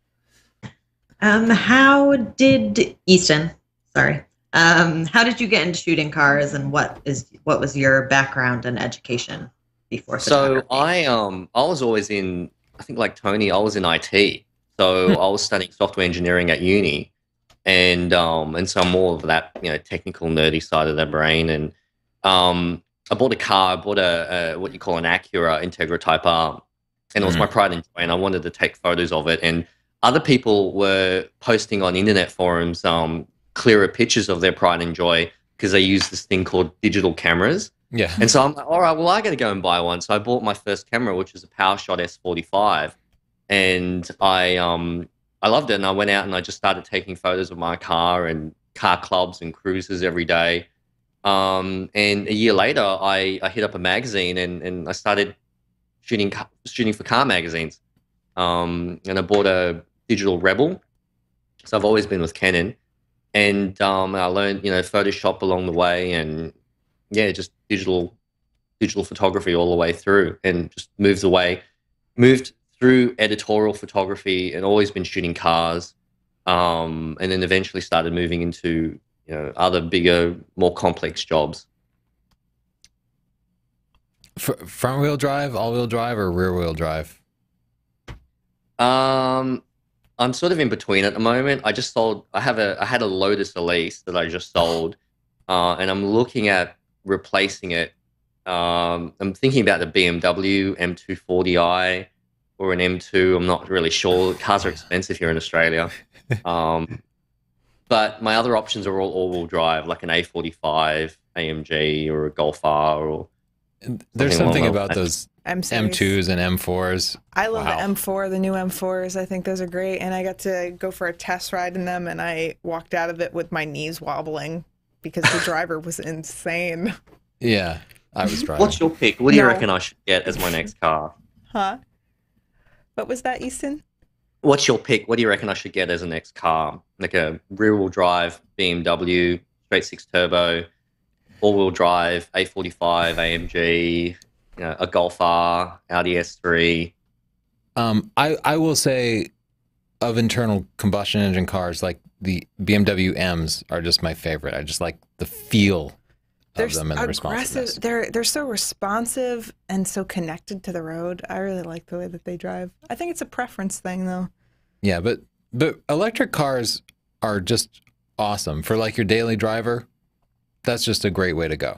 Um, how did Easton? Sorry. Um, how did you get into shooting cars, and what is what was your background and education before So photography? I um I was always in, I think like Tony, I was in I T. So I was studying software engineering at uni, and um and so I'm more of that, you know, technical nerdy side of the brain. And um I bought a car, I bought a, a what you call an Acura Integra Type R, and it was Mhm. my pride and joy, and I wanted to take photos of it. And other people were posting on internet forums um clearer pictures of their pride and joy because they use this thing called digital cameras. Yeah. And so I'm like, all right, well, I got to go and buy one. So I bought my first camera, which is a PowerShot S forty-five, and I um I loved it. And I went out and I just started taking photos of my car and car clubs and cruises every day. Um, and a year later, I, I hit up a magazine and, and I started shooting ca- shooting for car magazines. Um, and I bought a digital Rebel. So I've always been with Canon, and um, I learned, you know, Photoshop along the way, and yeah, just digital digital photography all the way through, and just moved away, moved through editorial photography, and always been shooting cars, um, and then eventually started moving into, you know, other bigger, more complex jobs. F- front wheel drive, all wheel drive, or rear wheel drive? Um, I'm sort of in between at the moment. I just sold. I have a. I had a Lotus Elise that I just sold, uh, and I'm looking at replacing it. Um, I'm thinking about the B M W M two forty i or an M two. I'm not really sure. Cars are expensive here in Australia. Um, but my other options are all all-wheel drive, like an A forty-five A M G or a Golf R. Or There's Something something along about those those M series. M twos and M fours. I love Wow. the M four, the new M fours. I think those are great. And I got to go for a test ride in them, and I walked out of it with my knees wobbling because the driver was insane. Yeah, I was driving. what's your pick? What do you No. reckon I should get as my next car? Huh? What was that, Easton? What's your pick? What do you reckon I should get as a next car? Like a rear-wheel drive B M W, straight six turbo, all-wheel drive A forty-five A M G, you know, a Golf R, Audi S three. Um, I, I will say of internal combustion engine cars, like the B M W M's are just my favorite. I just like the feel They're of them and the responsiveness. aggressive. They're they're so responsive and so connected to the road. I really like the way that they drive. I think it's a preference thing, though. Yeah, but but electric cars are just awesome for like your daily driver. That's just a great way to go.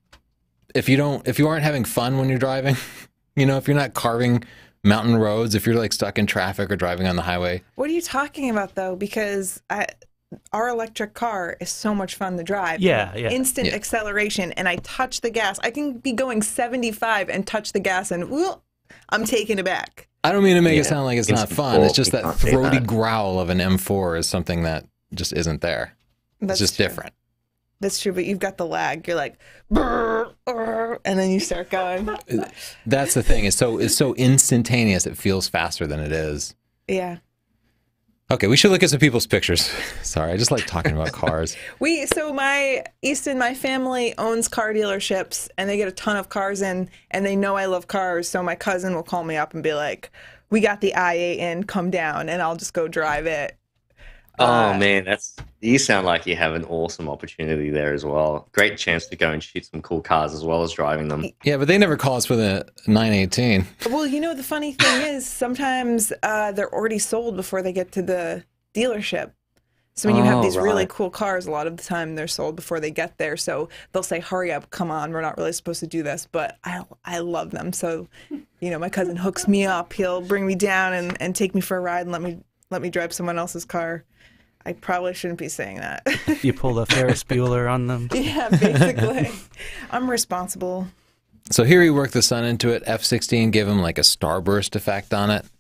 If you don't, if you aren't having fun when you're driving, you know, if you're not carving mountain roads, if you're like stuck in traffic or driving on the highway, What are you talking about, though? Because I, our electric car is so much fun to drive. Yeah, yeah. Instant Yeah. acceleration, and I touch the gas. I can be going seventy-five and touch the gas, and whoop, I'm taking it back. I don't mean to make Yeah. it sound like it's not Instant fun. torque, It's just you that can't say throaty that. growl of an M four is something that just isn't there. That's it's just true. different. That's true, but you've got the lag. You're like, "Brr, brr," and then you start going. That's the thing. It's so it's so instantaneous. It feels faster than it is. Yeah. Okay, we should look at some people's pictures. Sorry, I just like talking about cars. We so my Easton, my family owns car dealerships, and they get a ton of cars in, and they know I love cars. So my cousin will call me up and be like, "We got the i eight in, come down," and I'll just go drive it. Oh Uh, man, that's you sound like you have an awesome opportunity there as well. Great chance to go and shoot some cool cars as well as driving them. Yeah, but they never call us for the nine eighteen. Well, you know, the funny thing is sometimes uh, they're already sold before they get to the dealership. So when you have Oh, these really right. cool cars, a lot of the time they're sold before they get there. So they'll say, hurry up, come on, we're not really supposed to do this. But I I love them. So, you know, my cousin hooks me up. He'll bring me down and, and take me for a ride and let me let me drive someone else's car. I probably shouldn't be saying that. You pull the Ferris Bueller on them. Yeah, basically. I'm responsible. So here he worked the sun into it. F sixteen gave him like a starburst effect on it.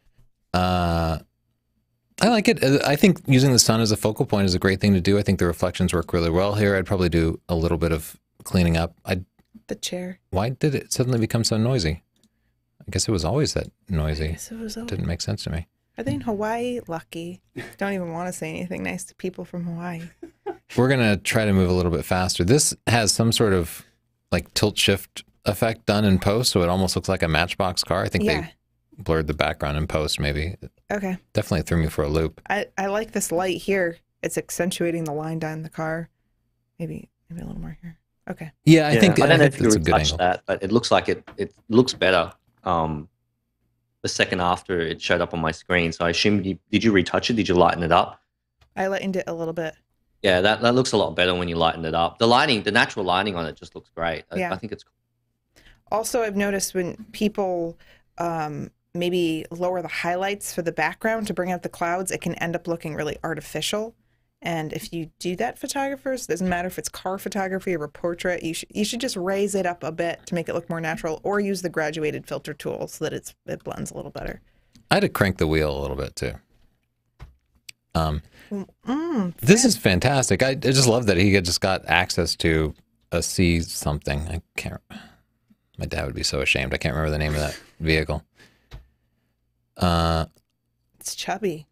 Uh, I like it. I think using the sun as a focal point is a great thing to do. I think the reflections work really well here. I'd probably do a little bit of cleaning up. I The chair. Why did it suddenly become so noisy? I guess it was always that noisy. Yes, it was over. Didn't make sense to me. Are they in Hawaii? Lucky. Don't even want to say anything nice to people from Hawaii. We're going to try to move a little bit faster. This has some sort of like tilt shift effect done in post, so it almost looks like a Matchbox car. I think Yeah. they blurred the background in post maybe. Okay. Definitely threw me for a loop. I, I like this light here. It's accentuating the line down the car. Maybe maybe a little more here. Okay. Yeah, I Yeah, think I don't know think if you that's a good retouched angle. that, but it looks like it it looks better. Um, the second after it showed up on my screen, so I assume you did you retouch it? Did you lighten it up? I lightened it a little bit. Yeah, that, that looks a lot better when you lighten it up. The lighting, the natural lighting on it just looks great. I, Yeah. I think it's cool. Also, I've noticed when people um, maybe lower the highlights for the background to bring out the clouds, it can end up looking really artificial. And if you do that, photographers, doesn't matter if it's car photography or a portrait, you should you should just raise it up a bit to make it look more natural, or use the graduated filter tool so that it's it blends a little better. I had to crank the wheel a little bit too. Um, Mm, this is fantastic. I, I just love that he had just got access to a C something. I can't. My dad would be so ashamed. I can't remember the name of that vehicle. Uh, it's chubby.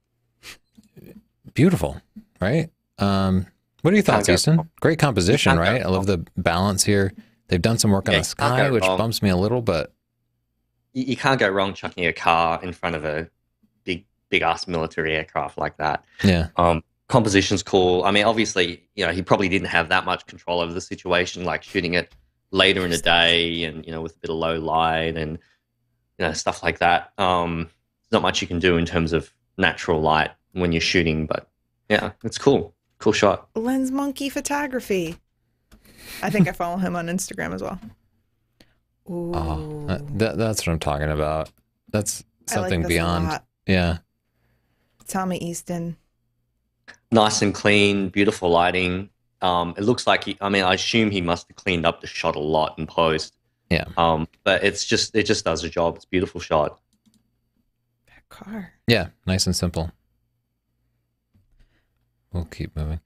beautiful, right? Um, what are your thoughts, Can't go Easton? wrong. Great composition, Can't go right? I love the balance here. They've done some work on Yeah, the you can't sky, go which wrong. bumps me a little, but You, you can't go wrong chucking a car in front of a big big ass military aircraft like that. yeah. Um, composition's cool. I mean, obviously, you know, he probably didn't have that much control over the situation, like shooting it later in the day and, you know, with a bit of low light and, you know, stuff like that. Um, there's not much you can do in terms of natural light when you're shooting, but yeah, it's cool. Cool shot. Lens Monkey Photography. I think I follow him on Instagram as well. Ooh. Oh, that, that- that's what I'm talking about. That's I like something this a beyond. lot. Yeah. Tommy Easton. Nice and clean, beautiful lighting. Um, it looks like he, I mean, I assume he must have cleaned up the shot a lot in post. Yeah. Um, but it's just, it just does a job. It's a beautiful shot. That car. Yeah. Nice and simple. We'll keep moving.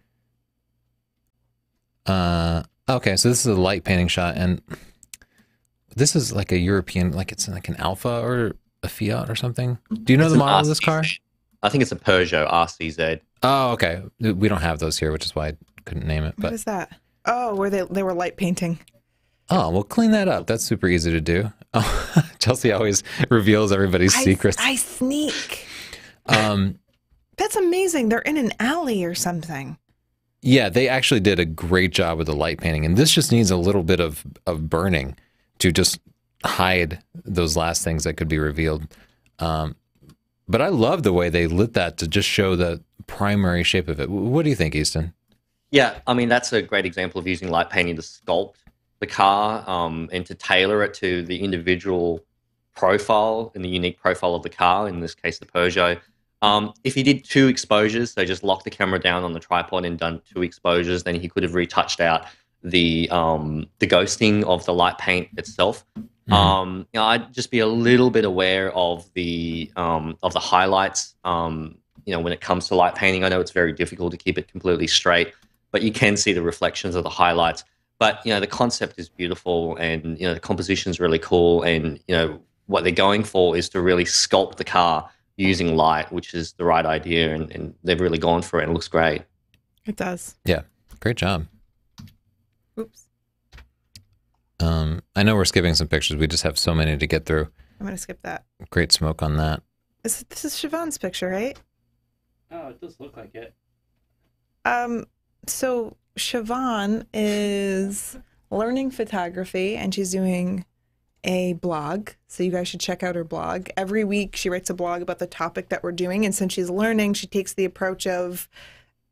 Uh, okay. So this is a light painting shot, and this is like a European, like it's like an Alpha or a Fiat or something. Do you know It's the an model of this R C Z. car? I think it's a Peugeot R C Z. Oh, okay. We don't have those here, which is why I couldn't name it. What But is that? Oh, where they they were light painting. oh, well, clean that up. That's super easy to do. Oh, Chelsea always reveals everybody's I, secrets. I sneak. Um, That's amazing. They're in an alley or something. yeah, they actually did a great job with the light painting, and this just needs a little bit of of burning to just hide those last things that could be revealed. Um, but I love the way they lit that to just show the primary shape of it. What do you think, Easton? Yeah, I mean, that's a great example of using light painting to sculpt the car um, and to tailor it to the individual profile and the unique profile of the car, in this case, the Peugeot. Um, if he did two exposures, so just locked the camera down on the tripod and done two exposures, then he could have retouched out the um, the ghosting of the light paint itself. Mhm. Um, you know, I'd just be a little bit aware of the um, of the highlights. Um, you know, when it comes to light painting, I know it's very difficult to keep it completely straight, but you can see the reflections of the highlights. But you know, the concept is beautiful, and you know, the composition is really cool, and you know, what they're going for is to really sculpt the car using light, which is the right idea, and, and they've really gone for it, and it looks great. It does. Yeah, great job. Oops. Um, I know we're skipping some pictures. We just have so many to get through. I'm gonna skip that. Great smoke on that. This, this is Siobhan's picture, right? Oh, it does look like it. Um, so Siobhan is learning photography and she's doing a blog. So you guys should check out her blog. Every week she writes a blog about the topic that we're doing. And since she's learning, she takes the approach of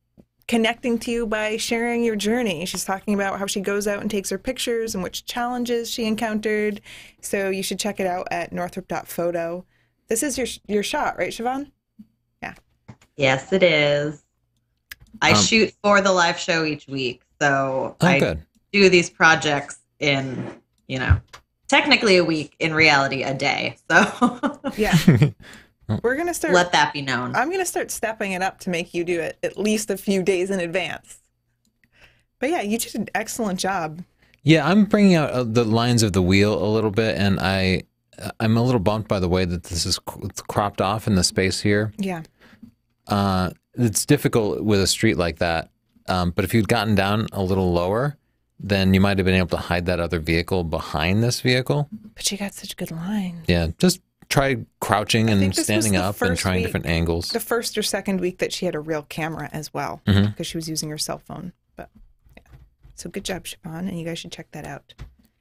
connecting to you by sharing your journey. She's talking about how she goes out and takes her pictures and which challenges she encountered. So you should check it out at northrop dot photo. This is your your shot, right, Siobhan? Yeah. Yes, it is. I Um, shoot for the live show each week, so Oh, I good. do these projects in, you know, technically a week, in reality a day. So Yeah. We're going to start. let that be known. I'm going to start stepping it up to make you do it at least a few days in advance. But yeah, you did an excellent job. Yeah, I'm bringing out uh, the lines of the wheel a little bit, and I, I'm a little bumped by the way that this is c- it's cropped off in the space here. Yeah. Uh, it's difficult with a street like that, um, but if you'd gotten down a little lower, then you might have been able to hide that other vehicle behind this vehicle. But you got such good lines. Yeah, just try crouching I and think this was standing the up and first trying week- different angles. The first or second week that she had a real camera as well, Mhm. because she was using her cell phone. But yeah. So good job, Siobhan, and you guys should check that out.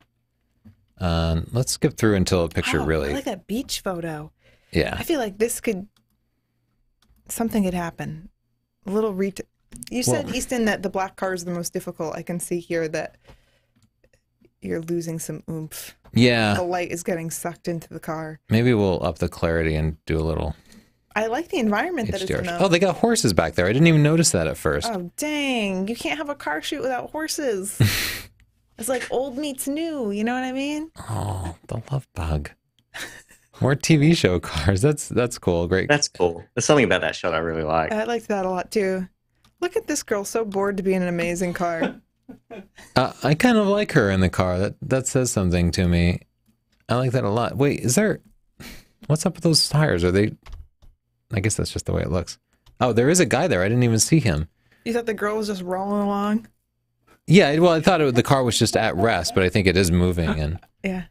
Uh, let's skip through until a picture Oh, really. I like that beach photo. Yeah. I feel like this could, something could happen. A little ret. You said, Well- Easton, that the black car is the most difficult. I can see here that you're losing some oomph. Yeah. The light is getting sucked into the car. Maybe we'll up the clarity and do a little I like the environment that H it's D R. in. a- Oh, they got horses back there. I didn't even notice that at first. Oh, dang. You can't have a car shoot without horses. It's like old meets new. You know what I mean? Oh, the love bug. More T V show cars. That's that's cool. Great. That's cool. There's something about that shot I really like. I liked that a lot too. Look at this girl, so bored to be in an amazing car. Uh, I kind of like her in the car. That that says something to me. I like that a lot. Wait, is there? What's up with those tires? Are they? I guess that's just the way it looks. Oh, there is a guy there. I didn't even see him. You thought the girl was just rolling along? Yeah. Well, I thought it, the car was just at rest, but I think it is moving. And Yeah.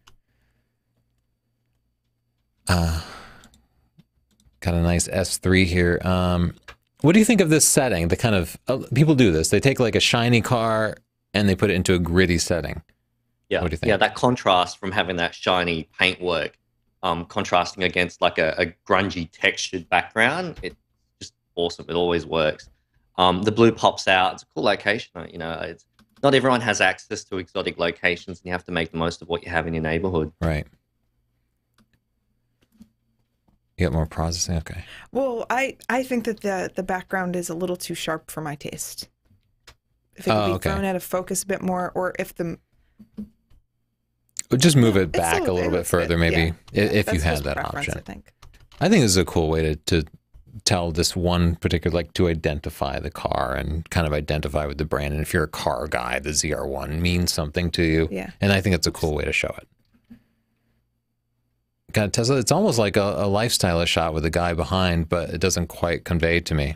uh, got a nice S three here. Um, what do you think of this setting? The kind of uh, people do this. They take like a shiny car and they put it into a gritty setting. Yeah, What do you think? yeah, that contrast from having that shiny paintwork, um, contrasting against like a, a grungy textured background, it's just awesome. It always works. Um, the blue pops out. It's a cool location. uh, You know, it's not everyone has access to exotic locations, and you have to make the most of what you have in your neighborhood. Right. You got more processing? Okay. Well, I, I think that the, the background is a little too sharp for my taste. If it could Oh, be okay. thrown out of focus a bit more, or if the Just move Yeah, it it's back a a little- little it bit looks further, good, maybe, yeah. i- if you that's had just that preference, option. I think. I think this is a cool way to, to tell this one particular, like to identify the car and kind of identify with the brand. And if you're a car guy, the Z R one means something to you. Yeah. And I think it's a cool way to show it. Kind of Tesla, it's almost like a, a lifestyle shot with a guy behind, but it doesn't quite convey to me.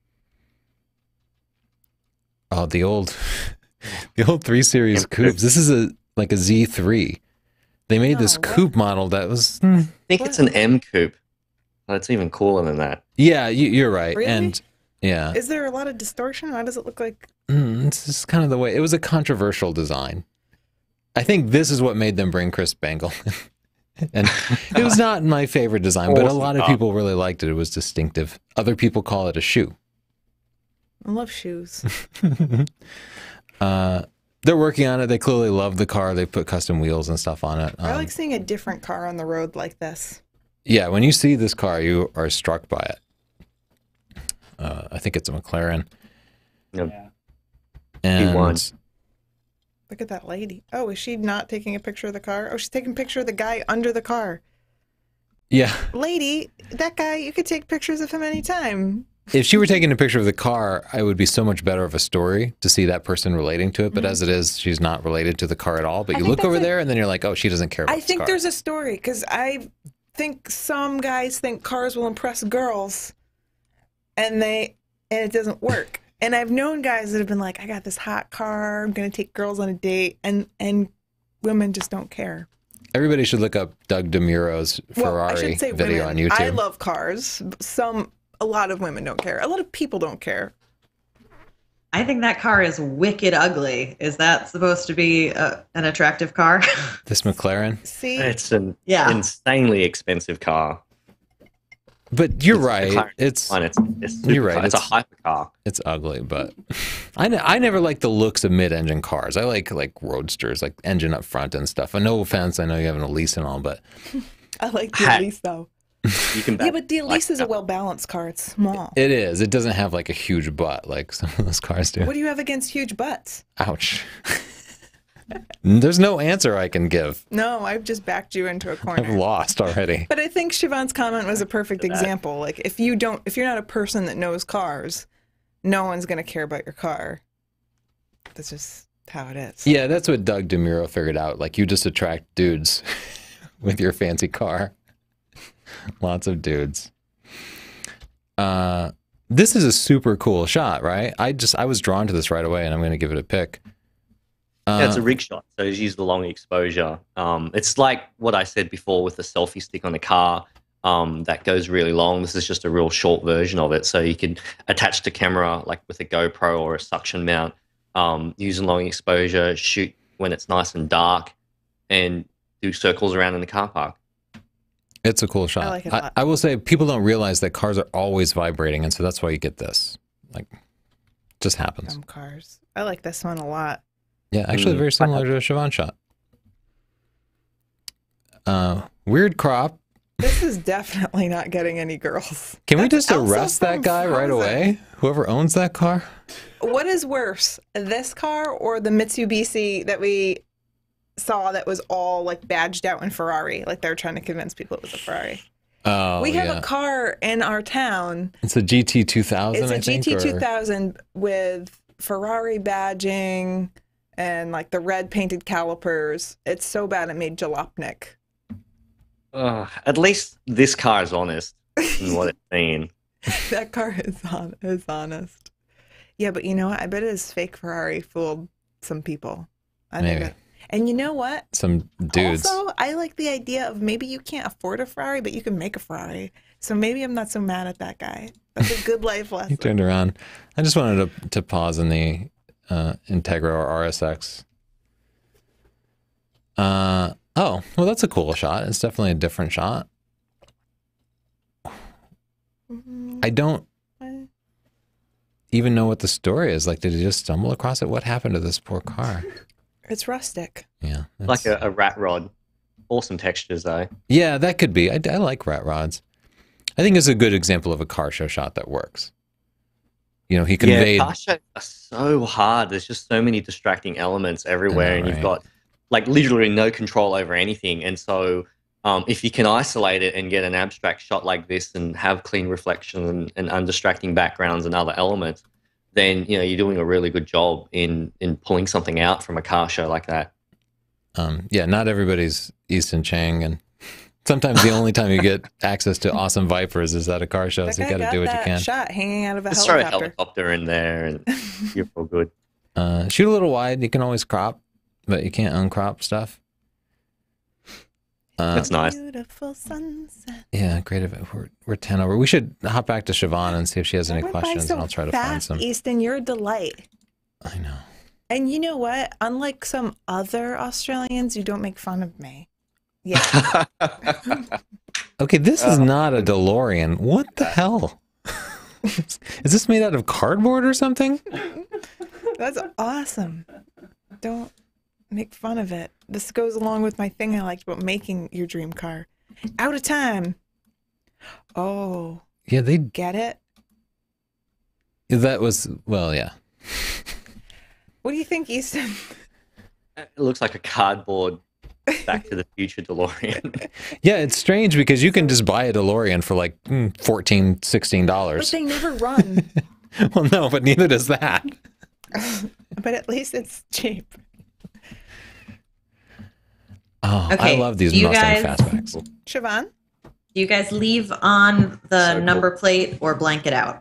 Oh, the old, the old three series coupes. This is a like a Z three. They made this Oh, what? coupe model that was, hmm, I think it's an M coupe. Oh, it's even cooler than that. yeah, you, you're right. Really? And yeah, Is there a lot of distortion? Why does it look like? mm, it's just kind of the way, it was a controversial design. I think this is what made them bring Chris Bangle. And it was not my favorite design, but a Awesome lot of top. people really liked it. It was distinctive. Other people call it a shoe. I love shoes. Uh, they're working on it. They clearly love the car. They put custom wheels and stuff on it. I Um, like seeing a different car on the road like this. yeah, when you see this car, you are struck by it. Uh, I think it's a McLaren. Yeah. And won. Look at that lady. Oh, is she not taking a picture of the car? Oh, she's taking a picture of the guy under the car. yeah, Lady, that guy, you could take pictures of him anytime. if she were taking a picture of the car, I would be so much better of a story to see that person relating to it. But as it is, she's not related to the car at all. But I you think look over that's a- there and then you're like, oh, she doesn't care about I this think car. there's a story because I think some guys think cars will impress girls, and they and it doesn't work. And I've known guys that have been like, I got this hot car, I'm gonna take girls on a date, and and women just don't care. Everybody should look up Doug DeMuro's Well, I Ferrari should say video women. on YouTube. I love cars. Some a lot of women don't care. A lot of people don't care. I think that car is wicked ugly. Is that supposed to be a, an attractive car? This McLaren. See, It's an Yeah. insanely expensive car. But you're It's a right. McLaren. It's Fine, it's, it's You're supercar. right, It's, a it's- hypercar. it's ugly, but I ne- I never like the looks of mid-engine cars. I like like roadsters, like engine up front and stuff. And no offense, I know you have an Elise and all, but I like the Ha- Elise though. You can Yeah, back- but the like, Elise is a well balanced car. It's small. it is. It doesn't have like a huge butt like some of those cars do. What do you have against huge butts? Ouch. There's no answer I can give. No, I've just backed you into a I've corner. lost already. But I think Siobhan's comment was a perfect example. Like, if you don't, if you're not a person that knows cars, no one's gonna care about your car. That's just how it is. Yeah, that's what Doug DeMuro figured out. Like, you just attract dudes with your fancy car. Lots of dudes. Uh, this is a super cool shot, right? I just I was drawn to this right away, and I'm going to give it a pick. Uh, Yeah, it's a rig shot, so it's used the long exposure. Um, it's like what I said before with the selfie stick on the car um, that goes really long. This is just a real short version of it, so you can attach the camera like with a GoPro or a suction mount, um, using long exposure, shoot when it's nice and dark, and do circles around in the car park. It's a cool shot. I like it a I, lot. I will say people don't realize that cars are always vibrating, and so that's why you get this. Like, just happens. Dumb cars. I like this one a lot. Yeah, actually, Mm. very similar to a Siobhan shot. Uh, weird crop. This is definitely not getting any girls. Can we That's just Elsa arrest that from guy right Frozen. away? Whoever owns that car? What is worse, this car or the Mitsubishi that we saw that was all like badged out in Ferrari? Like they were trying to convince people it was a Ferrari. Oh, we have yeah. a car in our town. It's a G T two thousand, It's a I think. G T or- two thousand with Ferrari badging and like the red painted calipers. It's so bad it made Jalopnik. Uh, at least this car is honest in what it's saying. That car is on is honest. Yeah, but you know what? I bet his fake Ferrari fooled some people. I think Maybe. that- and you know what? Some dudes. Also, I like the idea of maybe you can't afford a Ferrari, but you can make a Ferrari. So maybe I'm not so mad at that guy. That's a good life He lesson. turned around. I just wanted to, to pause in the uh, Integra or R S X. Uh, oh, well, that's a cool shot. It's definitely a different shot. I don't even know what the story is. Like, did he just stumble across it? What happened to this poor car? It's rustic. Yeah. Like that's- a, a rat rod. Awesome textures though. Yeah, that could be. I, I like rat rods. I think it's a good example of a car show shot that works. You know, he conveyed. Yeah, car shows are so hard. There's just so many distracting elements everywhere, know, and you've right? got like literally no control over anything. And so, um, if you can isolate it and get an abstract shot like this, and have clean reflection and, and undistracting backgrounds and other elements, then you know you're doing a really good job in in pulling something out from a car show like that. Um, yeah, not everybody's Easton Chang, and sometimes the only time you get access to awesome Vipers is at a car show. That So you guy got to got do what that you can. shot hanging out of a Just throw a helicopter. helicopter in there, and you're all good. Uh, shoot a little wide. You can always crop, but you can't uncrop stuff. Uh, That's nice. Beautiful sunset. yeah, great event. We're, we're ten over. We should hop back to Siobhan and see if she has any That went by questions, so and I'll try to fast, find some. Easton, you're a delight. I know. And you know what? Unlike some other Australians, you don't make fun of me. Yeah. Okay, this Uh, is not a DeLorean. What the hell? Is this made out of cardboard or something? That's awesome. Don't make fun of it. This goes along with my thing I liked about making your dream car. Out of time. Oh, Yeah, they. get it? That was well, yeah. What do you think, Easton? It looks like a cardboard Back to the Future DeLorean. Yeah, it's strange because you can just buy a DeLorean for like mm, fourteen, sixteen But dollars. they never run. Well, no, but neither does that. But at least it's cheap. Oh, I Okay, love these you Mustang guys- fastbacks. Siobhan? Do you guys leave on the So cool. number plate or blank it out?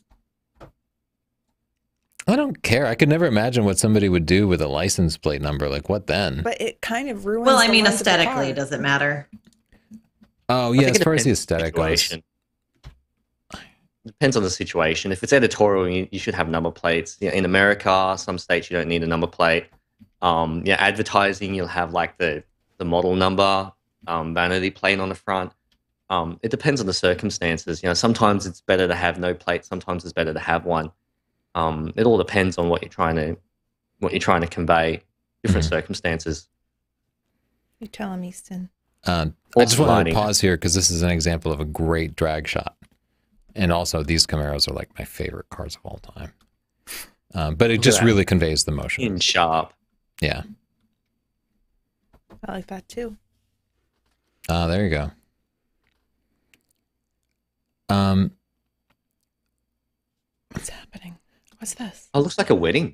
I don't care. I could never imagine what somebody would do with a license plate number. Like, what then? But it kind of ruins Well, I the mean, lines of the aesthetically, car. does it matter? Oh, I yeah, think as it far as the depends on aesthetic goes. situation. Depends on the situation. If it's editorial, you, you should have number plates. Yeah, in America, some states you don't need a number plate. Um, yeah, advertising, you'll have like the the model number, um, vanity plate on the front. um, it depends on the circumstances. You know, sometimes it's better to have no plate. Sometimes it's better to have one. Um, it all depends on what you're trying to what you're trying to convey. Different Mm-hmm. circumstances. You tell him, Easton. Uh, I just Also want to lighting. pause here because this is an example of a great drag shot. And also, these Camaros are like my favorite cars of all time. Um, but it Look at just that. really conveys the motion. In sharp. Yeah. I like that too. Ah, there you go. Um, What's happening? What's this? Oh, it looks like a wedding.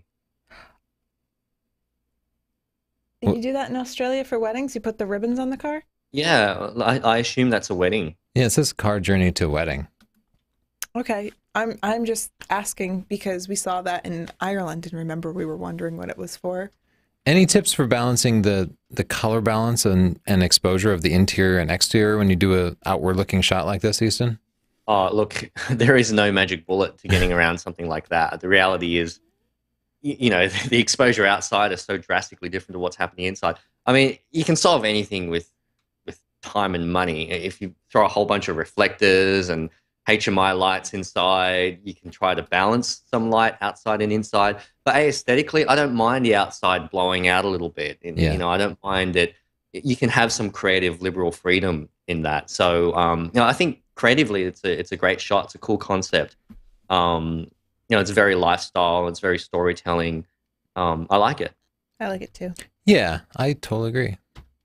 Did you do that in Australia for weddings? You put the ribbons on the car? Yeah, I, I assume that's a wedding. yeah, it says car journey to wedding. Okay. I'm I'm just asking because we saw that in Ireland and remember we were wondering what it was for. Any tips for balancing the, the color balance and, and exposure of the interior and exterior when you do a outward looking shot like this, Easton? Oh, look, there is no magic bullet to getting around something like that. The reality is, you, you know, the exposure outside is so drastically different to what's happening inside. I mean, you can solve anything with with time and money. If you throw a whole bunch of reflectors and H M I lights inside, you can try to balance some light outside and inside. But aesthetically, I don't mind the outside blowing out a little bit. And, Yeah. You know, I don't mind it. You can have some creative, liberal freedom in that. So, um, you know, I think creatively, it's a it's a great shot. It's a cool concept. Um, you know, it's very lifestyle. It's very storytelling. Um, I like it. I like it too. Yeah, I totally agree.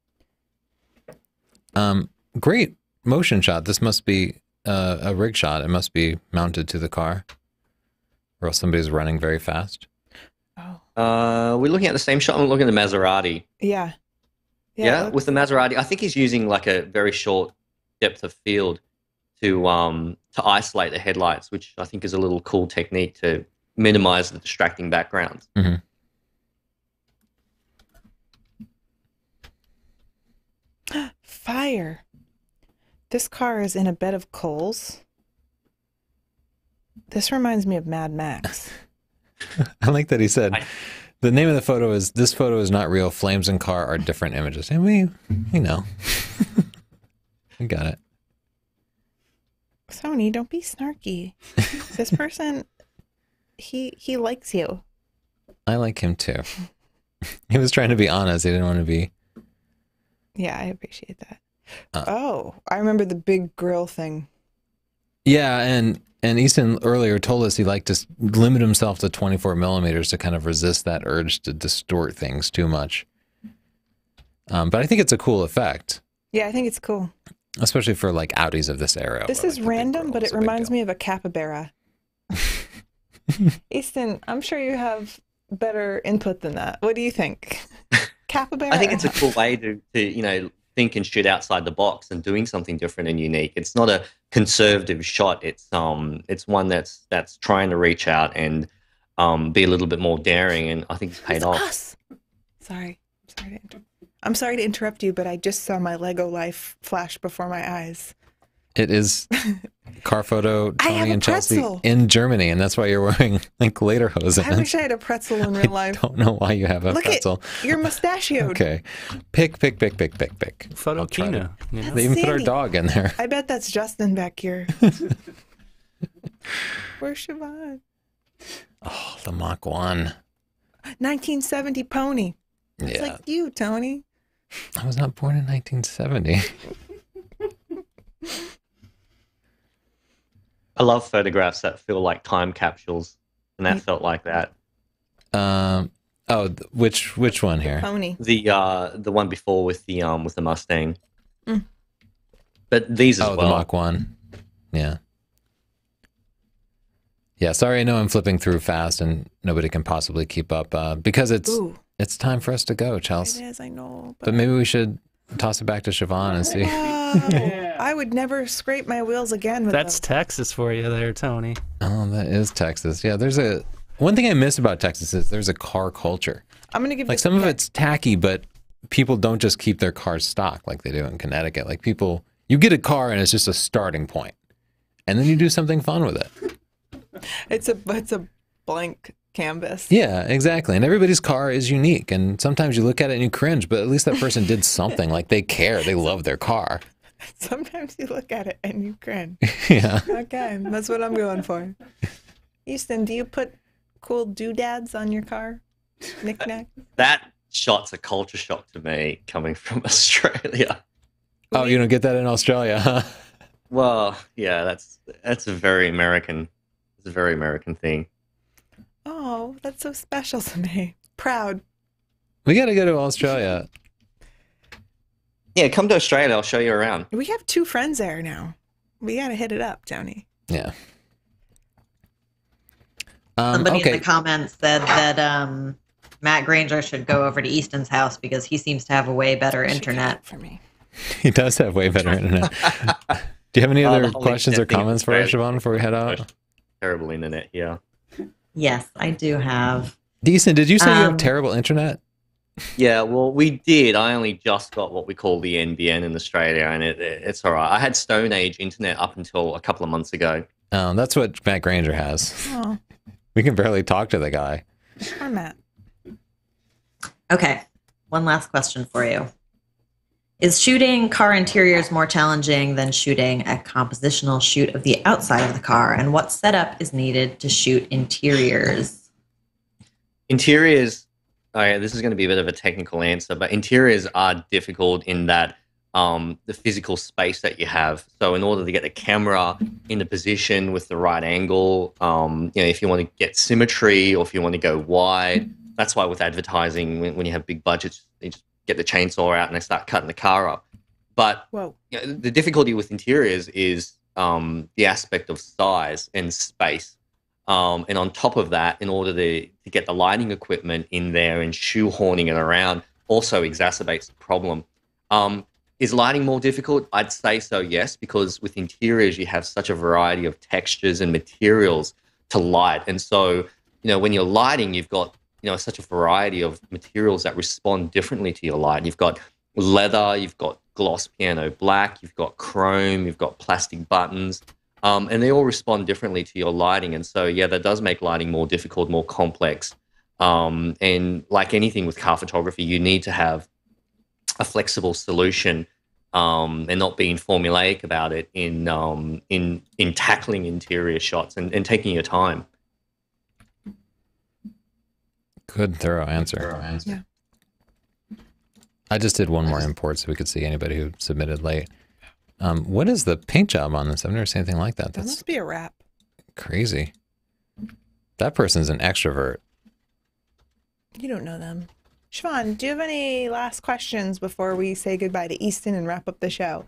Um, great motion shot. This must be uh, a rig shot. It must be mounted to the car, or else somebody's running very fast. Oh. Uh, we're looking at the same shot. I'm looking at the Maserati. Yeah. Yeah, it looks- with the Maserati, I think he's using like a very short depth of field to um to isolate the headlights, which I think is a little cool technique to minimize the distracting backgrounds. Fire. This car is in a bed of coals. This reminds me of Mad Max. I like that he said I- the name of the photo is "This photo is not real. Flames and car are different images." And we, we know, we got it. Sony, don't be snarky. This person, he he likes you. I like him too. He was trying to be honest. He didn't want to be. Yeah, I appreciate that. Uh. Oh, I remember the big grill thing. Yeah, and and Easton earlier told us he liked to s- limit himself to twenty-four millimeters to kind of resist that urge to distort things too much. Um, but I think it's a cool effect, Yeah, I think it's cool. especially for like Audis of this era. This where, is like, the big random, grill but is it a big reminds deal. me of a capybara. Easton, I'm sure you have better input than that. What do you think? Capybara? I think it's a cool way to, to you know think and shoot outside the box and doing something different and unique. It's not a conservative shot. It's um it's one that's that's trying to reach out and um be a little bit more daring, and I think it's paid It's off. us. Sorry. I'm sorry to inter- I'm sorry to interrupt you, but I just saw my Lego life flash before my eyes. It is car photo I have Tony a and Chelsea pretzel. in Germany, and that's why you're wearing like lederhosen. I wish I had a pretzel in I real life. don't know why you have a Look pretzel. at you're mustachioed. Okay, pick, pick, pick, pick, pick, pick. Photo I'll try to- Kina. You know? They even put our Sandy. dog in there. I bet that's Justin back here. Where's Siobhan? Oh, the Mach one. nineteen seventy pony. It's Yeah, like you, Tony. I was not born in nineteen seventy. I love photographs that feel like time capsules, and that felt like that. Um. Oh, th- which which one here? Pony. The uh the one before with the um with the Mustang. Mm. But these as Oh, the well. Mach one. Yeah. Yeah. Sorry, I know I'm flipping through fast, and nobody can possibly keep up uh, because it's Ooh, it's time for us to go, it Chelsea. is, I know. But maybe we should toss it back to Siobhan and see. Wow. I would never scrape my wheels again with That's them. Texas for you there, Tony. Oh, that is Texas. Yeah, there's a one thing I miss about Texas is there's a car culture. I'm gonna give Like you some of it's tacky, but people don't just keep their cars stock like they do in Connecticut. Like people, you get a car and it's just a starting point, and then you do something fun with it. It's a it's a blank canvas. Yeah, exactly. And everybody's car is unique, and sometimes you look at it and you cringe, but at least that person did something. Like they care, they love their car. Sometimes you look at it and you grin. Yeah. Okay, that's what I'm going for. Easton, do you put cool doodads on your car? Knick-knack? That shot's a culture shock to me coming from Australia. Oh, you don't get that in Australia, huh? Well, yeah, that's that's a very American, it's a very American thing. Oh, that's so special to me. Proud. We got to go to Australia. Yeah, come to Australia. I'll show you around. We have two friends there now. We got to hit it up, Tony. Yeah. Um, Somebody okay. in the comments said that um, Matt Granger should go over to Easton's house because he seems to have a way better internet. For me. He does have way better internet. Do you have any Oh, other the whole questions or internet thing in comments for us, Australia. Siobhan, before we head out? Terrible internet. Yeah. Yes, I do have. Decent. Did you say you have Um, terrible internet? Yeah, well, we did. I only just got what we call the N B N in Australia, and it, it, it's all right. I had Stone Age internet up until a couple of months ago. Um, that's what Matt Granger has. Oh, We can barely talk to the guy. poor Matt. Okay, one last question for you. Is shooting car interiors more challenging than shooting a compositional shoot of the outside of the car? And what setup is needed to shoot interiors? Interiors, okay, this is going to be a bit of a technical answer, but interiors are difficult in that um, the physical space that you have. So in order to get the camera in a position with the right angle, um, you know, if you want to get symmetry or if you want to go wide, that's why with advertising, when, when you have big budgets, you just get the chainsaw out and they start cutting the car up. But Whoa. you know, the difficulty with interiors is um, the aspect of size and space. Um, and on top of that, in order to, to get the lighting equipment in there and shoehorning it around also exacerbates the problem. Um, is lighting more difficult? I'd say so, yes, because with interiors, you have such a variety of textures and materials to light. And so, you know, when you're lighting, you've got, you know, such a variety of materials that respond differently to your light. You've got leather, you've got gloss piano black, you've got chrome, you've got plastic buttons. Um, and they all respond differently to your lighting. And so, yeah, that does make lighting more difficult, more complex. Um, and like anything with car photography, you need to have a flexible solution um, and not being formulaic about it in um, in in tackling interior shots and, and taking your time. Good, thorough answer. Thorough answer. Yeah. I just did one more import so we could see anybody who submitted late. Um, what is the paint job on this? I've never seen anything like that. That That's must be a wrap. crazy. That person's an extrovert. You don't know them. Siobhan, do you have any last questions before we say goodbye to Easton and wrap up the show?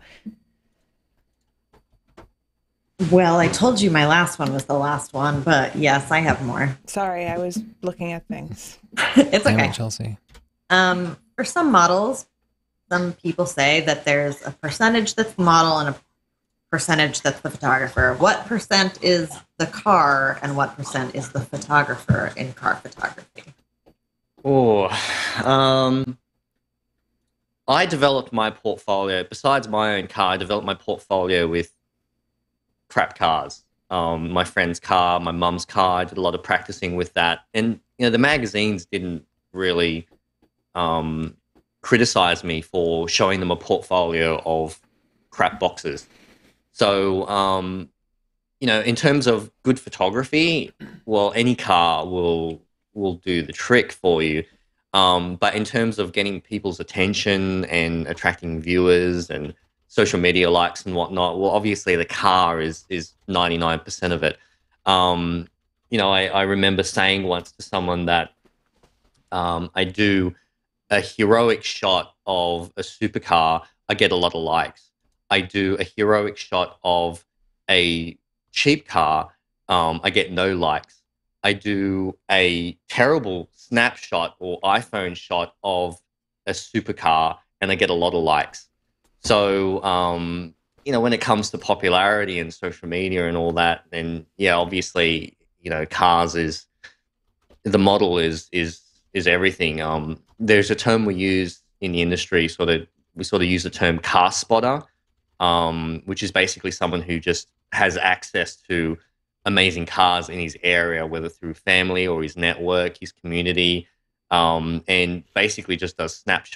Well, I told you my last one was the last one, but yes, I have more. Sorry, I was looking at things. It's Damn okay. it, Chelsea. Um, for some models, some people say that there's a percentage that's the model and a percentage that's the photographer. What percent is the car and what percent is the photographer in car photography? Oh, um, I developed my portfolio, besides my own car, I developed my portfolio with crap cars. Um, my friend's car, my mum's car, I did a lot of practicing with that. And, you know, the magazines didn't really um, criticize me for showing them a portfolio of crap boxes. So, um, you know, in terms of good photography, well, any car will will do the trick for you. Um, but in terms of getting people's attention and attracting viewers and social media likes and whatnot, well, obviously the car is is ninety-nine percent of it. Um, you know, I, I remember saying once to someone that um, I do a heroic shot of a supercar, I get a lot of likes. I do a heroic shot of a cheap car, um, I get no likes. I do a terrible snapshot or iPhone shot of a supercar and I get a lot of likes. So, um, you know, when it comes to popularity and social media and all that, then yeah, obviously, you know, cars is the model is is is everything. Um, there's a term we use in the industry, sort of we sort of use the term car spotter, um, which is basically someone who just has access to amazing cars in his area, whether through family or his network, his community, um, and basically just does snapshots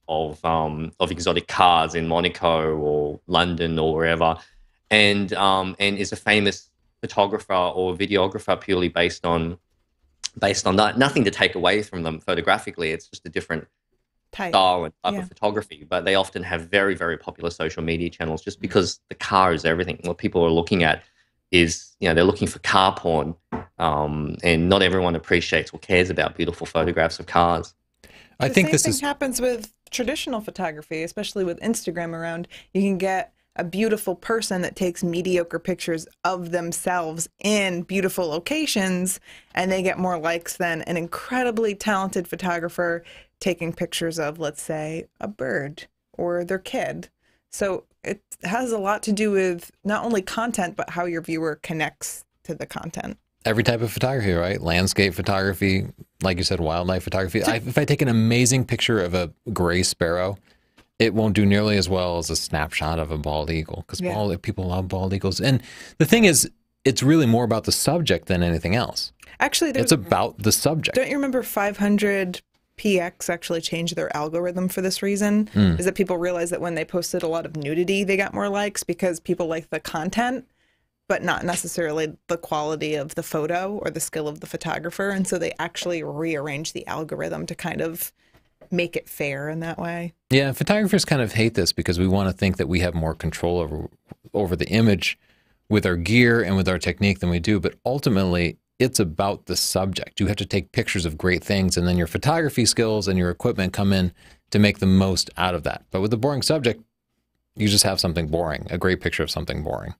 of um, of exotic cars in Monaco or London or wherever, and um, and is a famous photographer or videographer purely based on based on that. Nothing to take away from them photographically. It's just a different Type. style and type Yeah. of photography. But they often have very, very popular social media channels just because the car is everything. What people are looking at is, you know, they're looking for car porn. Um, and not everyone appreciates or cares about beautiful photographs of cars. I the think same this thing is happens with traditional photography, especially with Instagram around. You can get a beautiful person that takes mediocre pictures of themselves in beautiful locations, and they get more likes than an incredibly talented photographer taking pictures of, let's say, a bird or their kid. So it has a lot to do with not only content, but how your viewer connects to the content. every type of photography, right? Landscape photography, like you said, wildlife photography. I, if I take an amazing picture of a gray sparrow, it won't do nearly as well as a snapshot of a bald eagle, because Yeah. bald, people love bald eagles. And the thing is, it's really more about the subject than anything else. Actually, there's It's about the subject. Don't you remember five hundred P X actually changed their algorithm for this reason? Is that people realized that when they posted a lot of nudity, they got more likes because people like the content, but not necessarily the quality of the photo or the skill of the photographer. And so they actually rearranged the algorithm to kind of make it fair in that way. Yeah, photographers kind of hate this because we want to think that we have more control over over the image with our gear and with our technique than we do. But ultimately, it's about the subject. You have to take pictures of great things, and then your photography skills and your equipment come in to make the most out of that. But with the boring subject, you just have something boring, a great picture of something boring.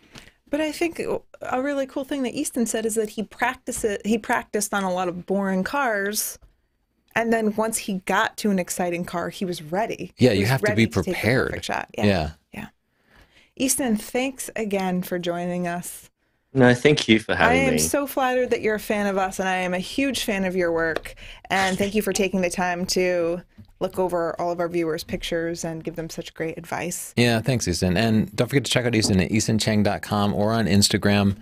But I think a really cool thing that Easton said is that he practiced it, he practiced on a lot of boring cars. And then once he got to an exciting car, he was ready. Yeah, He you was have to ready be take the prepared. perfect shot. Yeah. Yeah. yeah. Easton, thanks again for joining us. No, thank you for I having am me. so flattered that you're a fan of us, and I am a huge fan of your work. And thank you for taking the time to look over all of our viewers' pictures and give them such great advice. Yeah, thanks, Easton. And don't forget to check out Easton at easton chang dot com or on Instagram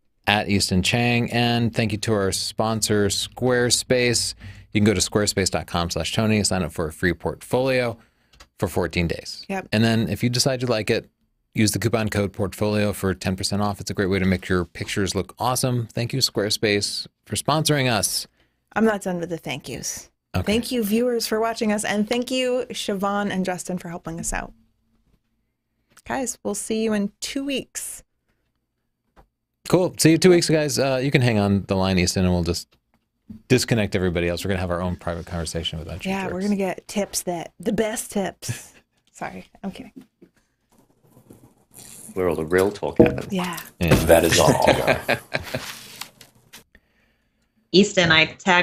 at Easton Chang. And thank you to our sponsor, Squarespace. You can go to squarespace dot com slash Tony, sign up for a free portfolio for fourteen days. Yep. And then if you decide you like it, use the coupon code portfolio for ten percent off. It's a great way to make your pictures look awesome. Thank you, Squarespace, for sponsoring us. I'm not done with the thank yous. Okay. Thank you, viewers, for watching us. And thank you, Siobhan and Justin, for helping us out. Guys, we'll see you in two weeks. Cool. See you two weeks, guys. Uh, you can hang on the line, Easton, and we'll just disconnect everybody else. We're going to have our own private conversation with that. Yeah, we're going to get tips that, the best tips. Sorry, I'm kidding. Where all the real talk happens. Yeah. Yeah. That is all. Easton, I tagged